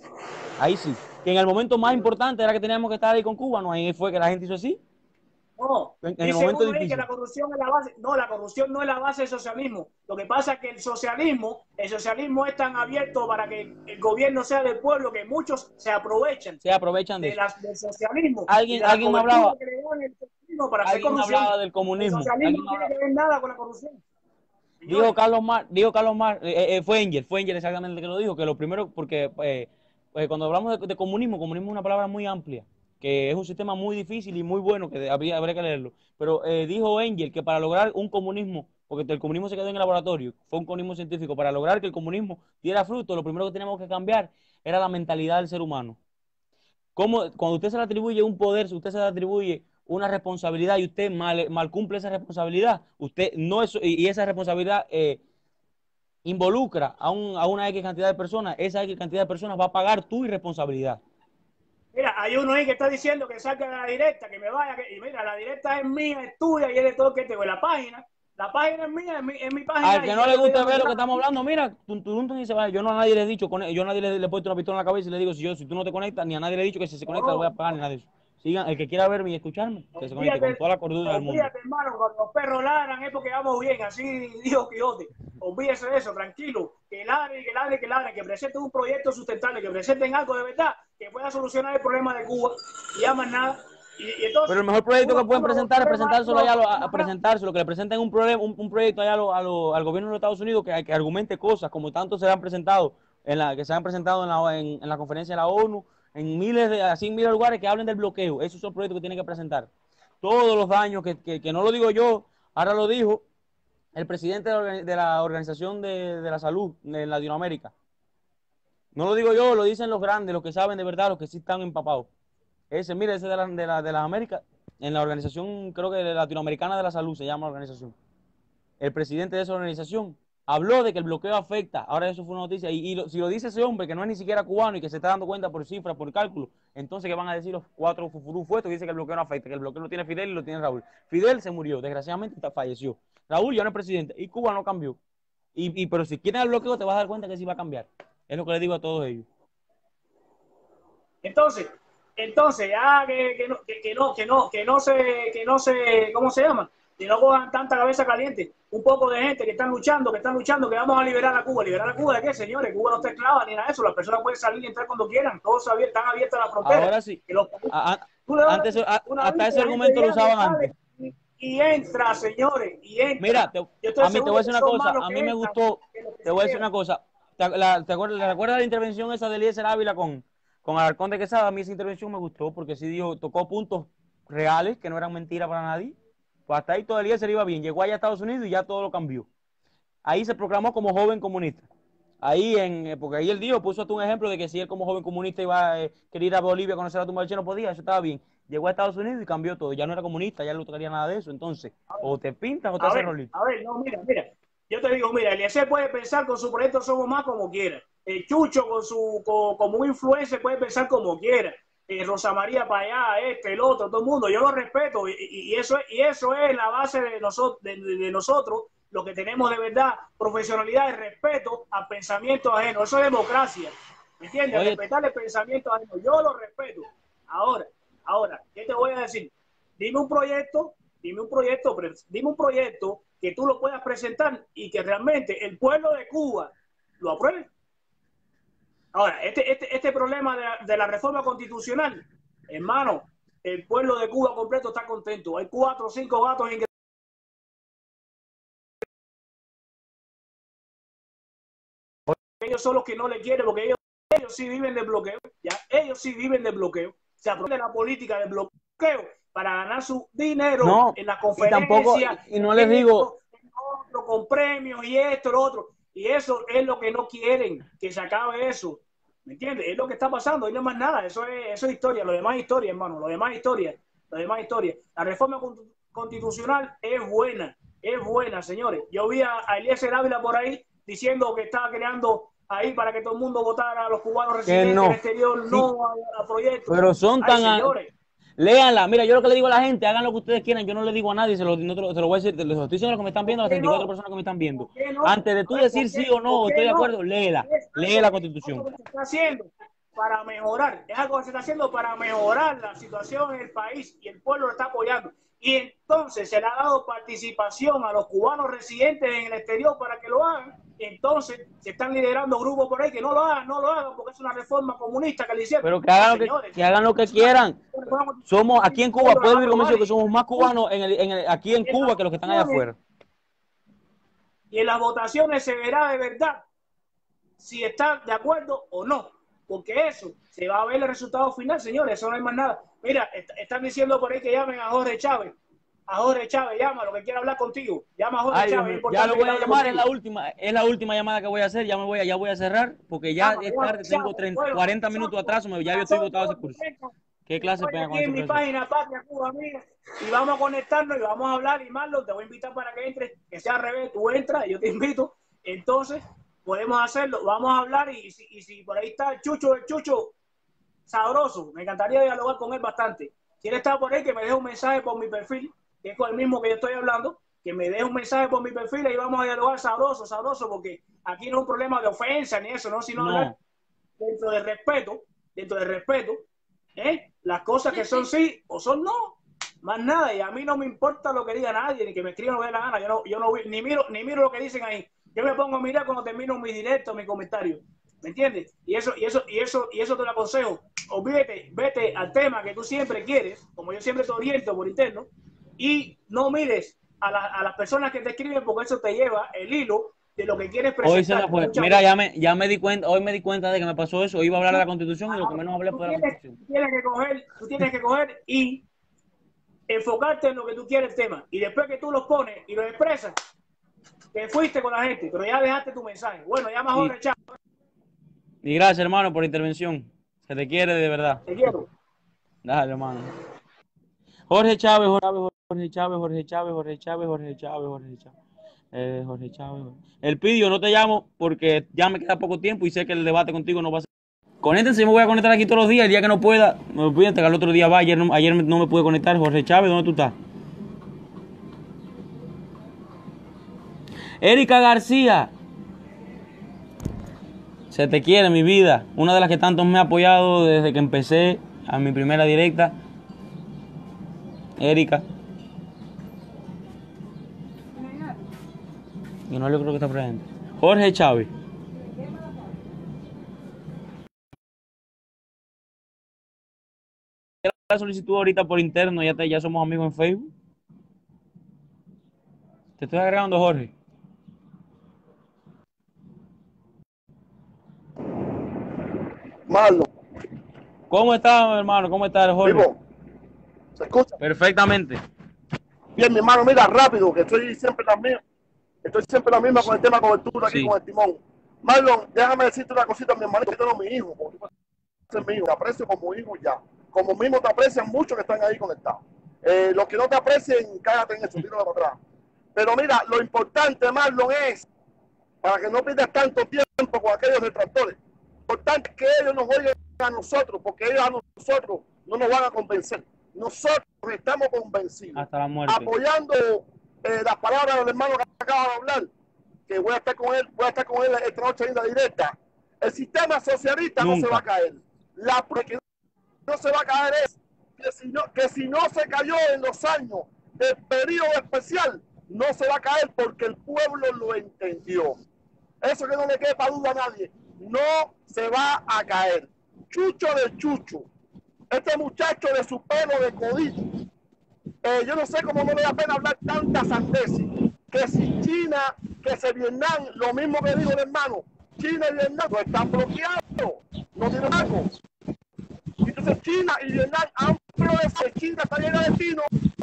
Ahí sí. Que en el momento más importante era que teníamos que estar ahí con Cuba, no, ahí fue que la gente hizo así.
no,
En, en el
dice
momento
uno ahí que
difícil.
la corrupción es la base. No, la corrupción no es la base del socialismo. Lo que pasa es que el socialismo, el socialismo es tan abierto para que el gobierno sea del pueblo que muchos se aprovechan
Se aprovechan de
de
eso.
las, del socialismo y
Alguien,
de la
alguien me
cobertura
hablaba,
que le dan el socialismo para hacer
alguien me
corrupción.
hablaba del
El
comunismo.
socialismo
Alguien
no
me
tiene
hablaba,
que ver nada con la corrupción.
Dijo
Señores,
Carlos Mar, dijo Carlos Mar, eh, eh, fue Engel, fue Engel exactamente el que lo dijo, que lo primero, porque eh, pues cuando hablamos de, de comunismo, comunismo es una palabra muy amplia, que es un sistema muy difícil y muy bueno, que habría, habría que leerlo. Pero eh, dijo Engel que para lograr un comunismo, porque el comunismo se quedó en el laboratorio, fue un comunismo científico, para lograr que el comunismo diera fruto, lo primero que teníamos que cambiar era la mentalidad del ser humano. Cómo, cuando usted se le atribuye un poder, si usted se le atribuye una responsabilidad y usted mal, mal cumple esa responsabilidad, usted no es, y, y esa responsabilidad eh, involucra a, un, a una X cantidad de personas, esa X cantidad de personas va a pagar tu irresponsabilidad.
mira, hay uno ahí que está diciendo que salga de la directa, que me vaya, que, y mira, la directa es mía, es tuya y es de todo que tengo en la página. La página es mía, es mi, es mi
Al
página
que
y
no
yo
le
te estoy
guste
dando
ver lo que
entrada.
estamos hablando, mira, tum, tum, tum, y se va. Yo no a nadie le he dicho, yo a nadie le, le he puesto una pistola en la cabeza y le digo, si yo, si tú no te conectas, ni a nadie le he dicho que si se conecta le voy
No,
a pagar ni nada de eso. Sigan, el que quiera verme y escucarme, que se conecte con
olvídate,
toda la cordura del mundo.
olvídate, hermano, cuando los perros ladran es porque vamos bien, así dijo Quijote. Olvídese de eso, tranquilo, que ladren, que ladren, que ladren, que presenten un proyecto sustentable, que presenten algo de verdad que pueda solucionar el problema de Cuba y ya más nada. Y, y
Pero
entonces,
el mejor proyecto
uno,
que pueden
uno de los
presentar es
problemas,
presentárselo
uno de
allá
los
a, lo- a
problemas grandes.
presentárselo, que le presenten un, problema, un, un proyecto allá a lo- a lo- al gobierno de los Estados Unidos que, que argumente cosas como tanto se han presentado, en la, que se han presentado en la, en, en la conferencia de la ONU, en miles de, así en miles de lugares que hablen del bloqueo. Esos son proyectos que tienen que presentar. Todos los daños, que, que, que no lo digo yo, ahora lo dijo el presidente de la, de la Organización de, de la Salud en Latinoamérica. No lo digo yo, lo dicen los grandes, los que saben de verdad, los que sí están empapados. Ese, mire, ese de, la, de, la, de las Américas, en la organización, creo que latinoamericana de la salud se llama la organización. El presidente de esa organización habló de que el bloqueo afecta, ahora eso fue una noticia, y, y lo, si lo dice ese hombre que no es ni siquiera cubano y que se está dando cuenta por cifras, por cálculo, entonces ¿qué van a decir los cuatro fufurú fuestos? Dice que el bloqueo no afecta, que el bloqueo lo tiene Fidel y lo tiene Raúl. Fidel se murió, desgraciadamente falleció. Raúl ya no es presidente y Cuba no cambió. Y, y pero si quieren el bloqueo te vas a dar cuenta que sí va a cambiar. Es lo que le digo a todos ellos.
Entonces, entonces, ya que, que, no, que, que no, que no, que no se, que no se, ¿cómo se llama? Que no cojan tanta cabeza caliente. Un poco de gente que están luchando, que están luchando, que vamos a liberar a Cuba. ¿Liberar a Cuba de qué, señores? Cuba no está esclava ni nada de eso. Las personas pueden salir y entrar cuando quieran. Todos están abiertas las fronteras.
Ahora sí.
Que los,
A, a,
tú le das
antes, a,
una
hasta
vez
ese
la gente
argumento lo
viene,
usaban
sale
antes.
y, y entra, señores, y entra.
Mira, te,
Yo estoy
a mí te voy
seguro
a
que
decir una
son
cosa,
más los
a
que
mí me
entran
gustó,
que los que
te
se
voy a decir
quedan.
una cosa, ¿te, la, te acuerdas, ¿te acuerdas de la intervención esa de Eliezer Ávila con, con Alarcón de Quesada? A mí esa intervención me gustó porque sí dijo, tocó puntos reales que no eran mentiras para nadie. Pues hasta ahí todo Eliezer iba bien, llegó allá a Estados Unidos y ya todo lo cambió. Ahí se proclamó como joven comunista. Ahí, en, porque ahí el dijo, puso hasta un ejemplo de que si él como joven comunista iba a eh, querer ir a Bolivia a conocer a tumba del Che, no podía, eso estaba bien. Llegó a Estados Unidos y cambió todo, ya no era comunista, ya no tocaría nada de eso. Entonces, o te pintas o te
A
haces
ver,
rolito.
a ver, no, mira, mira. Yo te digo, mira, Eliezer puede pensar con su proyecto Somos Más como quiera. El Chucho con su, con, como un influencer puede pensar como quiera. Eh, Rosa María para allá, este, el otro, todo el mundo. Yo lo respeto y, y, y, eso, y eso es la base de, nosotros, de, de, de nosotros, lo que tenemos de verdad, profesionalidad y respeto al pensamiento ajeno. Eso es democracia. ¿Me entiendes?
Oye,
Respetar el pensamiento ajeno. Yo lo respeto. Ahora, ahora, ¿qué te voy a decir? Dime un proyecto, dime un proyecto, dime un proyecto que tú lo puedas presentar y que realmente el pueblo de Cuba lo apruebe. Ahora, este, este, este problema de la, de la reforma constitucional, hermano, el pueblo de Cuba completo está contento. Hay cuatro o cinco gatos en ellos son los que no le quieren, porque ellos, ellos sí viven de bloqueo, ¿ya? Ellos sí viven de bloqueo. Se aprovechan de la política de bloqueo para ganar su dinero
No,
en las
y tampoco,
conferencias,
y no les digo,
otro, con premios y esto, lo otro. Y eso es lo que no quieren, que se acabe eso. ¿Me entiendes? Es lo que está pasando, y no es más nada. Eso es, eso es historia, lo demás es historia, hermano, lo demás es historia, lo demás es historia. La reforma constitucional es buena, es buena, señores. Yo vi a, a Eliezer Ávila por ahí diciendo que estaba creando ahí para que todo el mundo votara a los cubanos residentes
no.
en el exterior,
Sí,
no a, a proyectos.
pero son
Ay,
tan...
señores.
Léanla, mira, yo lo que le digo a la gente, hagan lo que ustedes quieran, yo no le digo a nadie, se lo, no te lo, se lo voy a decir, se lo estoy diciendo a los que me están viendo, a las treinta y cuatro
no?
personas que me están viendo.
No?
Antes de tú
A ver,
decir sí o no, estoy de acuerdo,
no?
léela,
Es
lee la
algo
Constitución.
que se está haciendo para mejorar, es algo que se está haciendo para mejorar la situación en el país y el pueblo lo está apoyando. Y entonces se le ha dado participación a los cubanos residentes en el exterior para que lo hagan. Entonces se están liderando grupos por ahí que no lo hagan, no lo hagan porque es una reforma comunista que le hicieron.
Pero que hagan,
no,
lo que, que hagan lo que quieran. Somos aquí en Cuba, puedes vivir conmigo que somos más cubanos en el, en el, aquí en Cuba que los que están allá afuera.
Y en las votaciones se verá de verdad si están de acuerdo o no, porque eso se va a ver el resultado final, señores, eso no hay más nada. Mira, est están diciendo por ahí que llamen a Jorge Chávez. A Jorge Chávez, llama, lo que quiera hablar contigo. Llama a Jorge
Ay,
Chávez.
Dios, ya lo voy a llamar, es la última, es la última llamada que voy a hacer, ya me voy a, ya voy a cerrar, porque ya llama, es tarde, tengo treinta, bueno, cuarenta minutos atrás, ya yo estoy votado ese curso. ¿Qué clase de pena con
aquí en mi
precio?
página Patria Cuba Mía, y vamos a conectarnos y vamos a hablar, y Marlon, te voy a invitar para que entres, que sea al revés, tú entras, yo te invito, entonces podemos hacerlo, vamos a hablar, y, y, si, y si por ahí está el Chucho, el Chucho sabroso, me encantaría dialogar con él bastante. Si él está por ahí, que me deje un mensaje por mi perfil, que es con el mismo que yo estoy hablando, que me deje un mensaje por mi perfil y vamos a dialogar sabroso, sabroso, porque aquí no es un problema de ofensa ni eso, ¿no? Sino no. Hablar dentro del respeto, dentro del respeto, ¿eh? Las cosas que son sí o son no, más nada, y a mí no me importa lo que diga nadie, ni que me escriban lo que dé la gana, yo no, yo no ni miro, ni miro lo que dicen ahí, yo me pongo a mirar cuando termino mi directo, mi comentario, ¿me entiendes? Y eso, y eso, y eso, y eso te lo aconsejo, olvídate, vete al tema que tú siempre quieres, como yo siempre te oriento por interno, y no mires a, la, a las personas que te escriben porque eso te lleva el hilo de lo que quieres presentar.
Hoy se me fue. Mira, ya me, ya me di cuenta, hoy me di cuenta de que me pasó eso, iba a hablar de la Constitución y lo que menos hablé fue de la Constitución.
Tú tienes que coger, tú tienes que coger y enfocarte en lo que tú quieres el tema, y después que tú lo pones y lo expresas, te fuiste con la gente, pero ya dejaste tu mensaje. Bueno, llama a Jorge Chávez.
Y gracias, hermano, por la intervención. Se te quiere de verdad.
Te quiero.
Dale, hermano. Jorge Chávez, Jorge Chávez, Jorge Chávez, Jorge Chávez, Jorge Chávez, Jorge Chávez. Eh, Jorge Chávez. El Pidio, no te llamo porque ya me queda poco tiempo y sé que el debate contigo no va a ser. Conéctense, yo me voy a conectar aquí todos los días. El día que no pueda, me voy a entregar. El otro día va, ayer no, ayer no me pude conectar. Jorge Chávez, ¿dónde tú estás? Erika García. Se te quiere, mi vida. Una de las que tanto me ha apoyado desde que empecé a mi primera directa. Erika. Y no le creo que está presente. Jorge Chávez. La solicitud ahorita por interno, ya, te, ya somos amigos en Facebook. Te estoy agregando, Jorge.
Marlon.
¿Cómo estás, hermano? ¿Cómo estás, Jorge?
Vivo. ¿Se escucha?
Perfectamente.
Bien, mi hermano, mira, rápido, que estoy siempre la misma. Estoy siempre la misma con el tema cobertura aquí, sí, con el timón. Marlon, déjame decirte una cosita, mi hermano, que tengo mi hijo, porque tú eres mi hijo, te aprecio como hijo ya. Como mismo te aprecian muchos que están ahí conectados. Eh, los que no te aprecien, cállate en eso, tíralo para atrás. Pero mira, lo importante, Marlon, es, para que no pierdas tanto tiempo con aquellos detractores, lo importante es que ellos nos oigan a nosotros, porque ellos a nosotros no nos van a convencer. Nosotros estamos convencidos,
hasta la muerte,
apoyando eh, las palabras del hermano que acaba de hablar, que voy a estar con él, voy a estar con él esta noche en la directa. El sistema socialista Nunca. no se va a caer. La que no se va a caer es que si no, que si no se cayó en los años del periodo especial, no se va a caer porque el pueblo lo entendió. Eso que no le quepa duda a nadie, no se va a caer. Chucho de Chucho, este muchacho de su pelo de codito, eh, yo no sé cómo no le da pena hablar tantas sandeces, que si China, que si Vietnam, lo mismo que digo el hermano, China y Vietnam no están bloqueados, no tienen algo. Entonces China y Vietnam han progresado. China está llena de chinos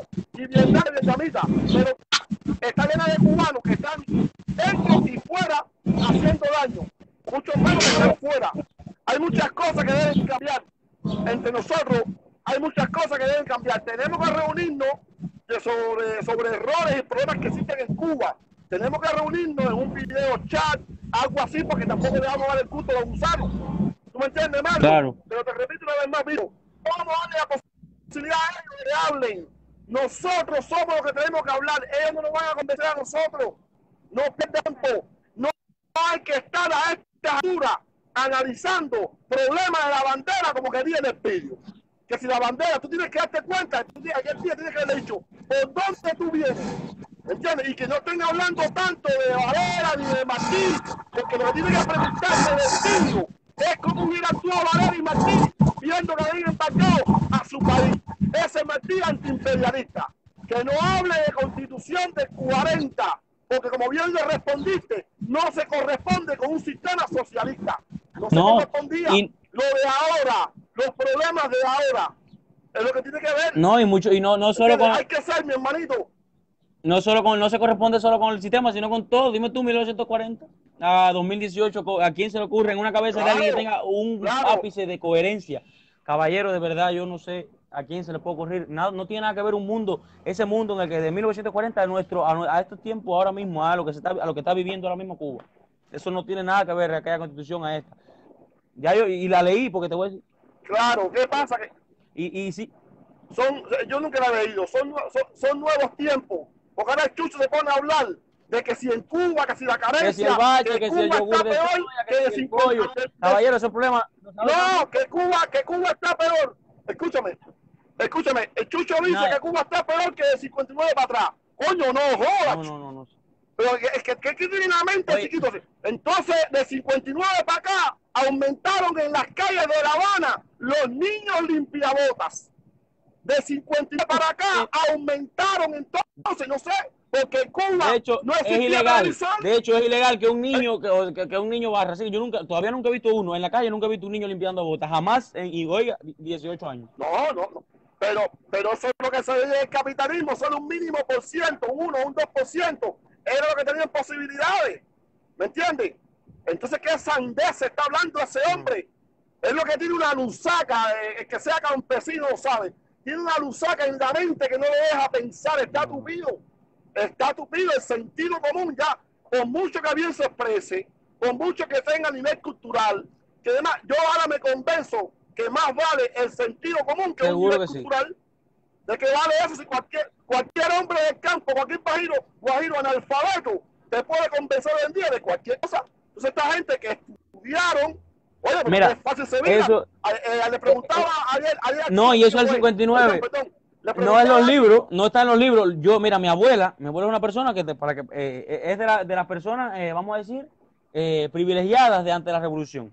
y Vietnam de vietnamitas, pero está llena de cubanos que están dentro y fuera haciendo daño, muchos menos que están fuera. Hay muchas cosas que deben cambiar entre nosotros, hay muchas cosas que deben cambiar. Tenemos que reunirnos de sobre, sobre errores y problemas que existen en Cuba. Tenemos que reunirnos en un video chat, algo así, porque tampoco le vamos a dar el gusto a los gusanos. ¿Tú me entiendes, Marco?
Claro.
Pero te repito una vez más, miro, vamos a darle la posibilidad a ellos de que hablen. Nosotros somos los que tenemos que hablar. Ellos no nos van a convencer a nosotros. No pierdan tiempo. No hay que estar a esta altura analizando problemas de la bandera como que viene el vídeo. Que si la bandera, tú tienes que darte cuenta, tú tienes, aquel día tienes que haberle dicho por dónde tú vienes. ¿Entiendes? Y que no estén hablando tanto de Valera ni de Martí, porque lo que tienen que preguntarse del vídeo es cómo hubiera actuado Valera y Martí viendo que habían embarcado a su país. Ese Martí antiimperialista, que no hable de constitución del cuarenta, porque como bien le respondiste, no se corresponde con un sistema socialista. No se
No,
correspondía.
y-
Lo de ahora, los problemas de ahora, es lo que tiene que ver.
No, y mucho, y no, no solo con,
Hay que ser, mi hermanito.
no solo con, no se corresponde solo con el sistema, sino con todo. Dime tú, mil novecientos cuarenta a dos mil dieciocho, ¿a quién se le ocurre en una cabeza de alguien que
Claro,
tenga un
claro.
ápice de coherencia? Caballero, de verdad, yo no sé a quién se le puede ocurrir. Nada, no tiene nada que ver un mundo, ese mundo en el que de mil novecientos cuarenta a, nuestro, a, a estos tiempos ahora mismo, a lo, que se está, a lo que está viviendo ahora mismo Cuba. Eso no tiene nada que ver aquella constitución a esta. Ya yo, y la leí porque te voy a decir.
Claro, ¿qué pasa? Que
Y, y sí,
son, yo nunca la he leído, son, son, son nuevos tiempos. Porque ahora el Chucho se pone a hablar de que si en Cuba, que si la carencia,
que si el bache, que,
que
si el
Cuba
yogur
está
de
peor
soya,
que
que
de
si el
cincuenta.
pollo. Caballero, esos problemas.
No, que Cuba, que Cuba está peor. Escúchame, escúchame, el Chucho dice
Nada.
que Cuba está peor que de cincuenta y nueve para atrás. Coño, no jodas.
No, no, no, no.
Pero es que, que, que tiene en la mente,
Oye.
chiquitos. Entonces, de cincuenta y nueve para acá, aumentaron en las calles de La Habana los niños limpiabotas. De cincuenta y nueve para acá, aumentaron entonces, no sé, porque Cuba
De hecho,
no
es
existía
ilegal.
televisor.
De hecho, es ilegal que un niño, que, que, que un niño barra. Así que yo nunca, todavía nunca he visto uno en la calle, nunca he visto un niño limpiando botas. Jamás, en, y oiga, dieciocho años.
No, no, no. Pero, pero eso es lo que se ve del capitalismo, solo un mínimo por ciento, un uno, un dos por ciento, era lo que tenían posibilidades. ¿Me entiendes? Entonces, ¿qué sandez se está hablando ese hombre? Es lo que tiene una lusaca, eh, el que sea campesino lo sabe. Tiene una lusaca en la mente que no le deja pensar, está tupido. Está tupido el sentido común ya, por mucho que bien se exprese, por mucho que tenga nivel cultural, que además yo ahora me convenzo que más vale el sentido común que
Seguro
un nivel
que sí.
cultural, de que vale eso si cualquier, cualquier hombre del campo, cualquier guajiro, guajiro analfabeto, te puede convencer hoy en día de cualquier cosa. Entonces esta gente que estudiaron, oye, porque
Mira,
es fácil se mira.
eso-
Eh, eh, le preguntaba ayer, ayer
No, y eso al
güey,
cincuenta y nueve.
perdón, perdón, le
No en los
preguntaba-
libros, no está en los libros. Yo, mira, mi abuela, mi abuela es una persona que, te- para que eh, es de, la- de las personas, eh, vamos a decir, eh, privilegiadas de antes de la revolución.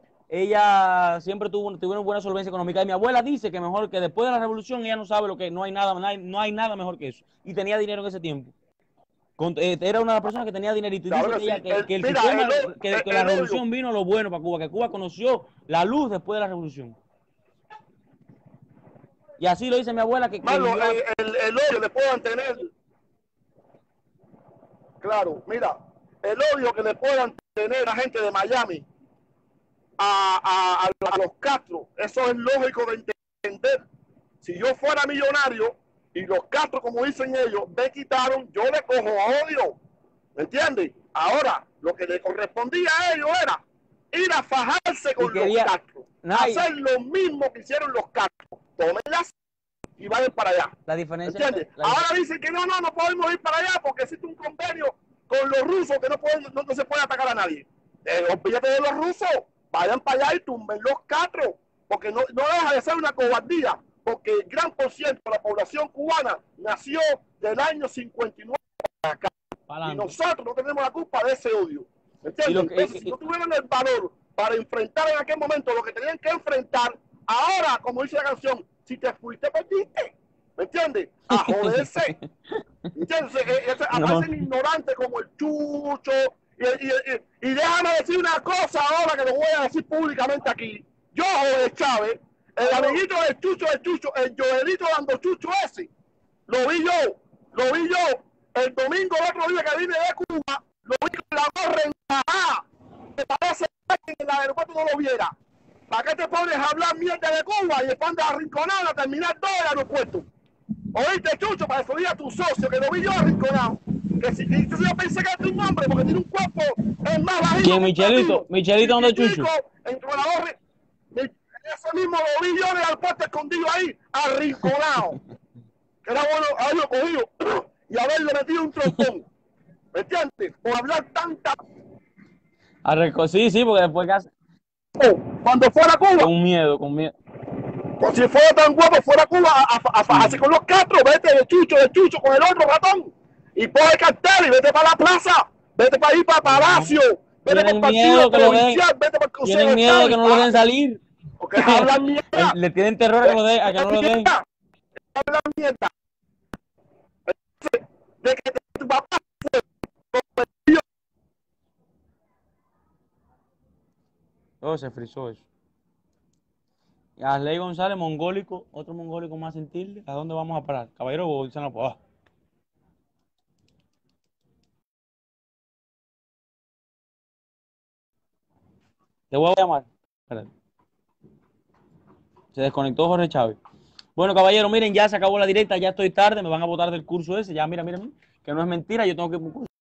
Ella siempre tuvo, tuvo una buena solvencia económica. Y mi abuela dice que mejor que después de la revolución ella no sabe lo que, no hay nada, no hay, no hay nada mejor que eso. Y tenía dinero en ese tiempo. Con- eh, era una persona que tenía dinerito. Y
Claro
dice
que
que, ella-
sí.
que-
El-
que el
mira,
sistema,
el odio-
que, que
el-
la
el
revolución
odio.
vino lo bueno para Cuba, que Cuba conoció la luz después de la revolución. Y así lo dice mi abuela que, que
Marlo,
vivió-
el, el, el odio le puedan tener. Claro, mira, el odio que le puedan tener a gente de Miami a, a, a, a los Castro, eso es lógico de entender. Si yo fuera millonario y los Castro, como dicen ellos, me quitaron, yo le cojo odio. ¿Me entiendes? Ahora, lo que le correspondía a ellos era ir a fajarse con
Y quería-
los Castro.
Nah, y-
hacer lo mismo que hicieron los Castro. Tómenlas y vayan para allá.
la diferencia.
¿Entiendes?
la-
Ahora dicen que no, no, no podemos ir para allá porque existe un convenio con los rusos que no, pueden, no, no se puede atacar a nadie. Eh, olvídate de los rusos, vayan para allá y tumben los Castro, porque no, no deja de ser una cobardía, porque el gran por ciento de la población cubana nació del año cincuenta y nueve para acá. Y
pa'lante.
nosotros no tenemos la culpa de ese odio. ¿Entiendes?
Y lo que-
Entonces,
y-
si no tuvieron el valor para enfrentar en aquel momento lo que tenían que enfrentar, ahora, como dice la canción, si te fuiste, perdiste. ¿Me entiendes? A joderse. ¿Entiendes? Eh, eh,
No.
Aparecen ignorantes como el Chucho Y, y, y, y déjame decir una cosa ahora que lo voy a decir públicamente aquí. Yo, Jorge Chávez, el amiguito del Chucho, el Chucho, el Joelito dando Chucho ese, lo vi yo, lo vi yo el domingo, el otro día que vine de Cuba, lo vi con la gorra encajada. Me parece que en el aeropuerto no lo viera. ¿Para qué te pones a hablar mierda de Cuba y después andas arrinconado a terminar todo el aeropuerto? Oíste, Chucho, para eso a tu socio, que lo vi yo arrinconado. Que si, que yo pensé que era un hombre porque tiene un cuerpo es más bajito.
¿Quién, Michelito? ¿Michelito dónde Chucho?
Entre la gorra, eso mismo lo vi yo en el aeropuerto escondido ahí, arrinconado. Que era bueno haberlo cogido y haberle metido un trompón. ¿Me entiendes? Por hablar tanta...
Arreco, sí, sí, porque después que hace...
Cuando fuera a Cuba.
Con miedo, con miedo.
Pues si fuera tan guapo, fuera a Cuba a, a, a fajarse con los cuatro, vete de Chucho, de Chucho con el otro ratón. Y pon el cartel y vete para la plaza. Vete para ir para Palacio. Vete para el partido provincial, vete para el crucero.
Tienen miedo de que no lo dejen salir.
Porque hablan mierda.
Le tienen terror a que, lo de, a que no lo dejen.
Hablan mierda. De que tu papá fue convertido.
Oh, se frizó eso. Y Asley González, mongólico, otro mongólico más sin tilde. ¿A dónde vamos a parar? Caballero, bolsa por abajo. Te voy a llamar. Espérate. Se desconectó Jorge Chávez. Bueno, caballero, miren, ya se acabó la directa, ya estoy tarde, me van a botar del curso ese. Ya, mira, mira, mira, que no es mentira, yo tengo que ir por un curso.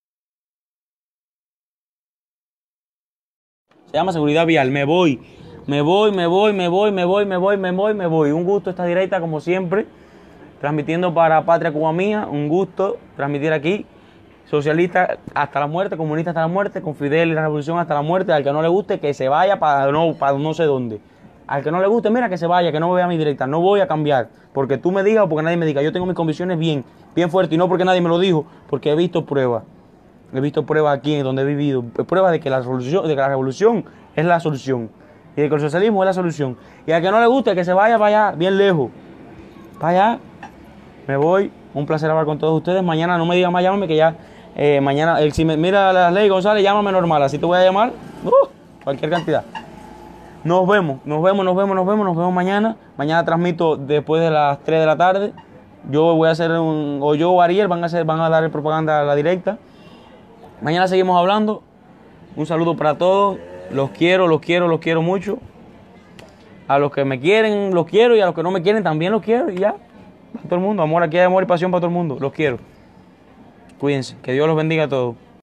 Se llama seguridad vial. Me voy, me voy, me voy, me voy, me voy, me voy, me voy, me voy. Un gusto esta directa, como siempre, transmitiendo para Patria Cuba Mía. Un gusto transmitir aquí. Socialista hasta la muerte, comunista hasta la muerte, con Fidel y la revolución hasta la muerte. Al que no le guste, que se vaya para no, para no sé dónde. Al que no le guste, mira, que se vaya, que no vea mi directa. No voy a cambiar, porque tú me digas o porque nadie me diga. Yo tengo mis convicciones bien, bien fuertes, y no porque nadie me lo dijo, porque he visto pruebas. He visto pruebas aquí en donde he vivido, pruebas de que la revolución, de que la revolución es la solución, y de que el socialismo es la solución. Y al que no le guste, que se vaya para allá, bien lejos. Para allá, me voy. Un placer hablar con todos ustedes. Mañana no me digan más, llámame, que ya... Eh, mañana, el, si me mira la ley González, llámame normal, así te voy a llamar, uh, cualquier cantidad. Nos vemos, nos vemos, nos vemos, nos vemos, nos vemos mañana. Mañana transmito después de las tres de la tarde. Yo voy a hacer un, o yo o Ariel van a hacer, van a dar propaganda a la directa. Mañana seguimos hablando. Un saludo para todos. Los quiero, los quiero, los quiero mucho. A los que me quieren, los quiero, y a los que no me quieren también los quiero, y ya. Para todo el mundo, amor, aquí hay amor y pasión para todo el mundo. Los quiero. Cuídense, que Dios los bendiga a todos.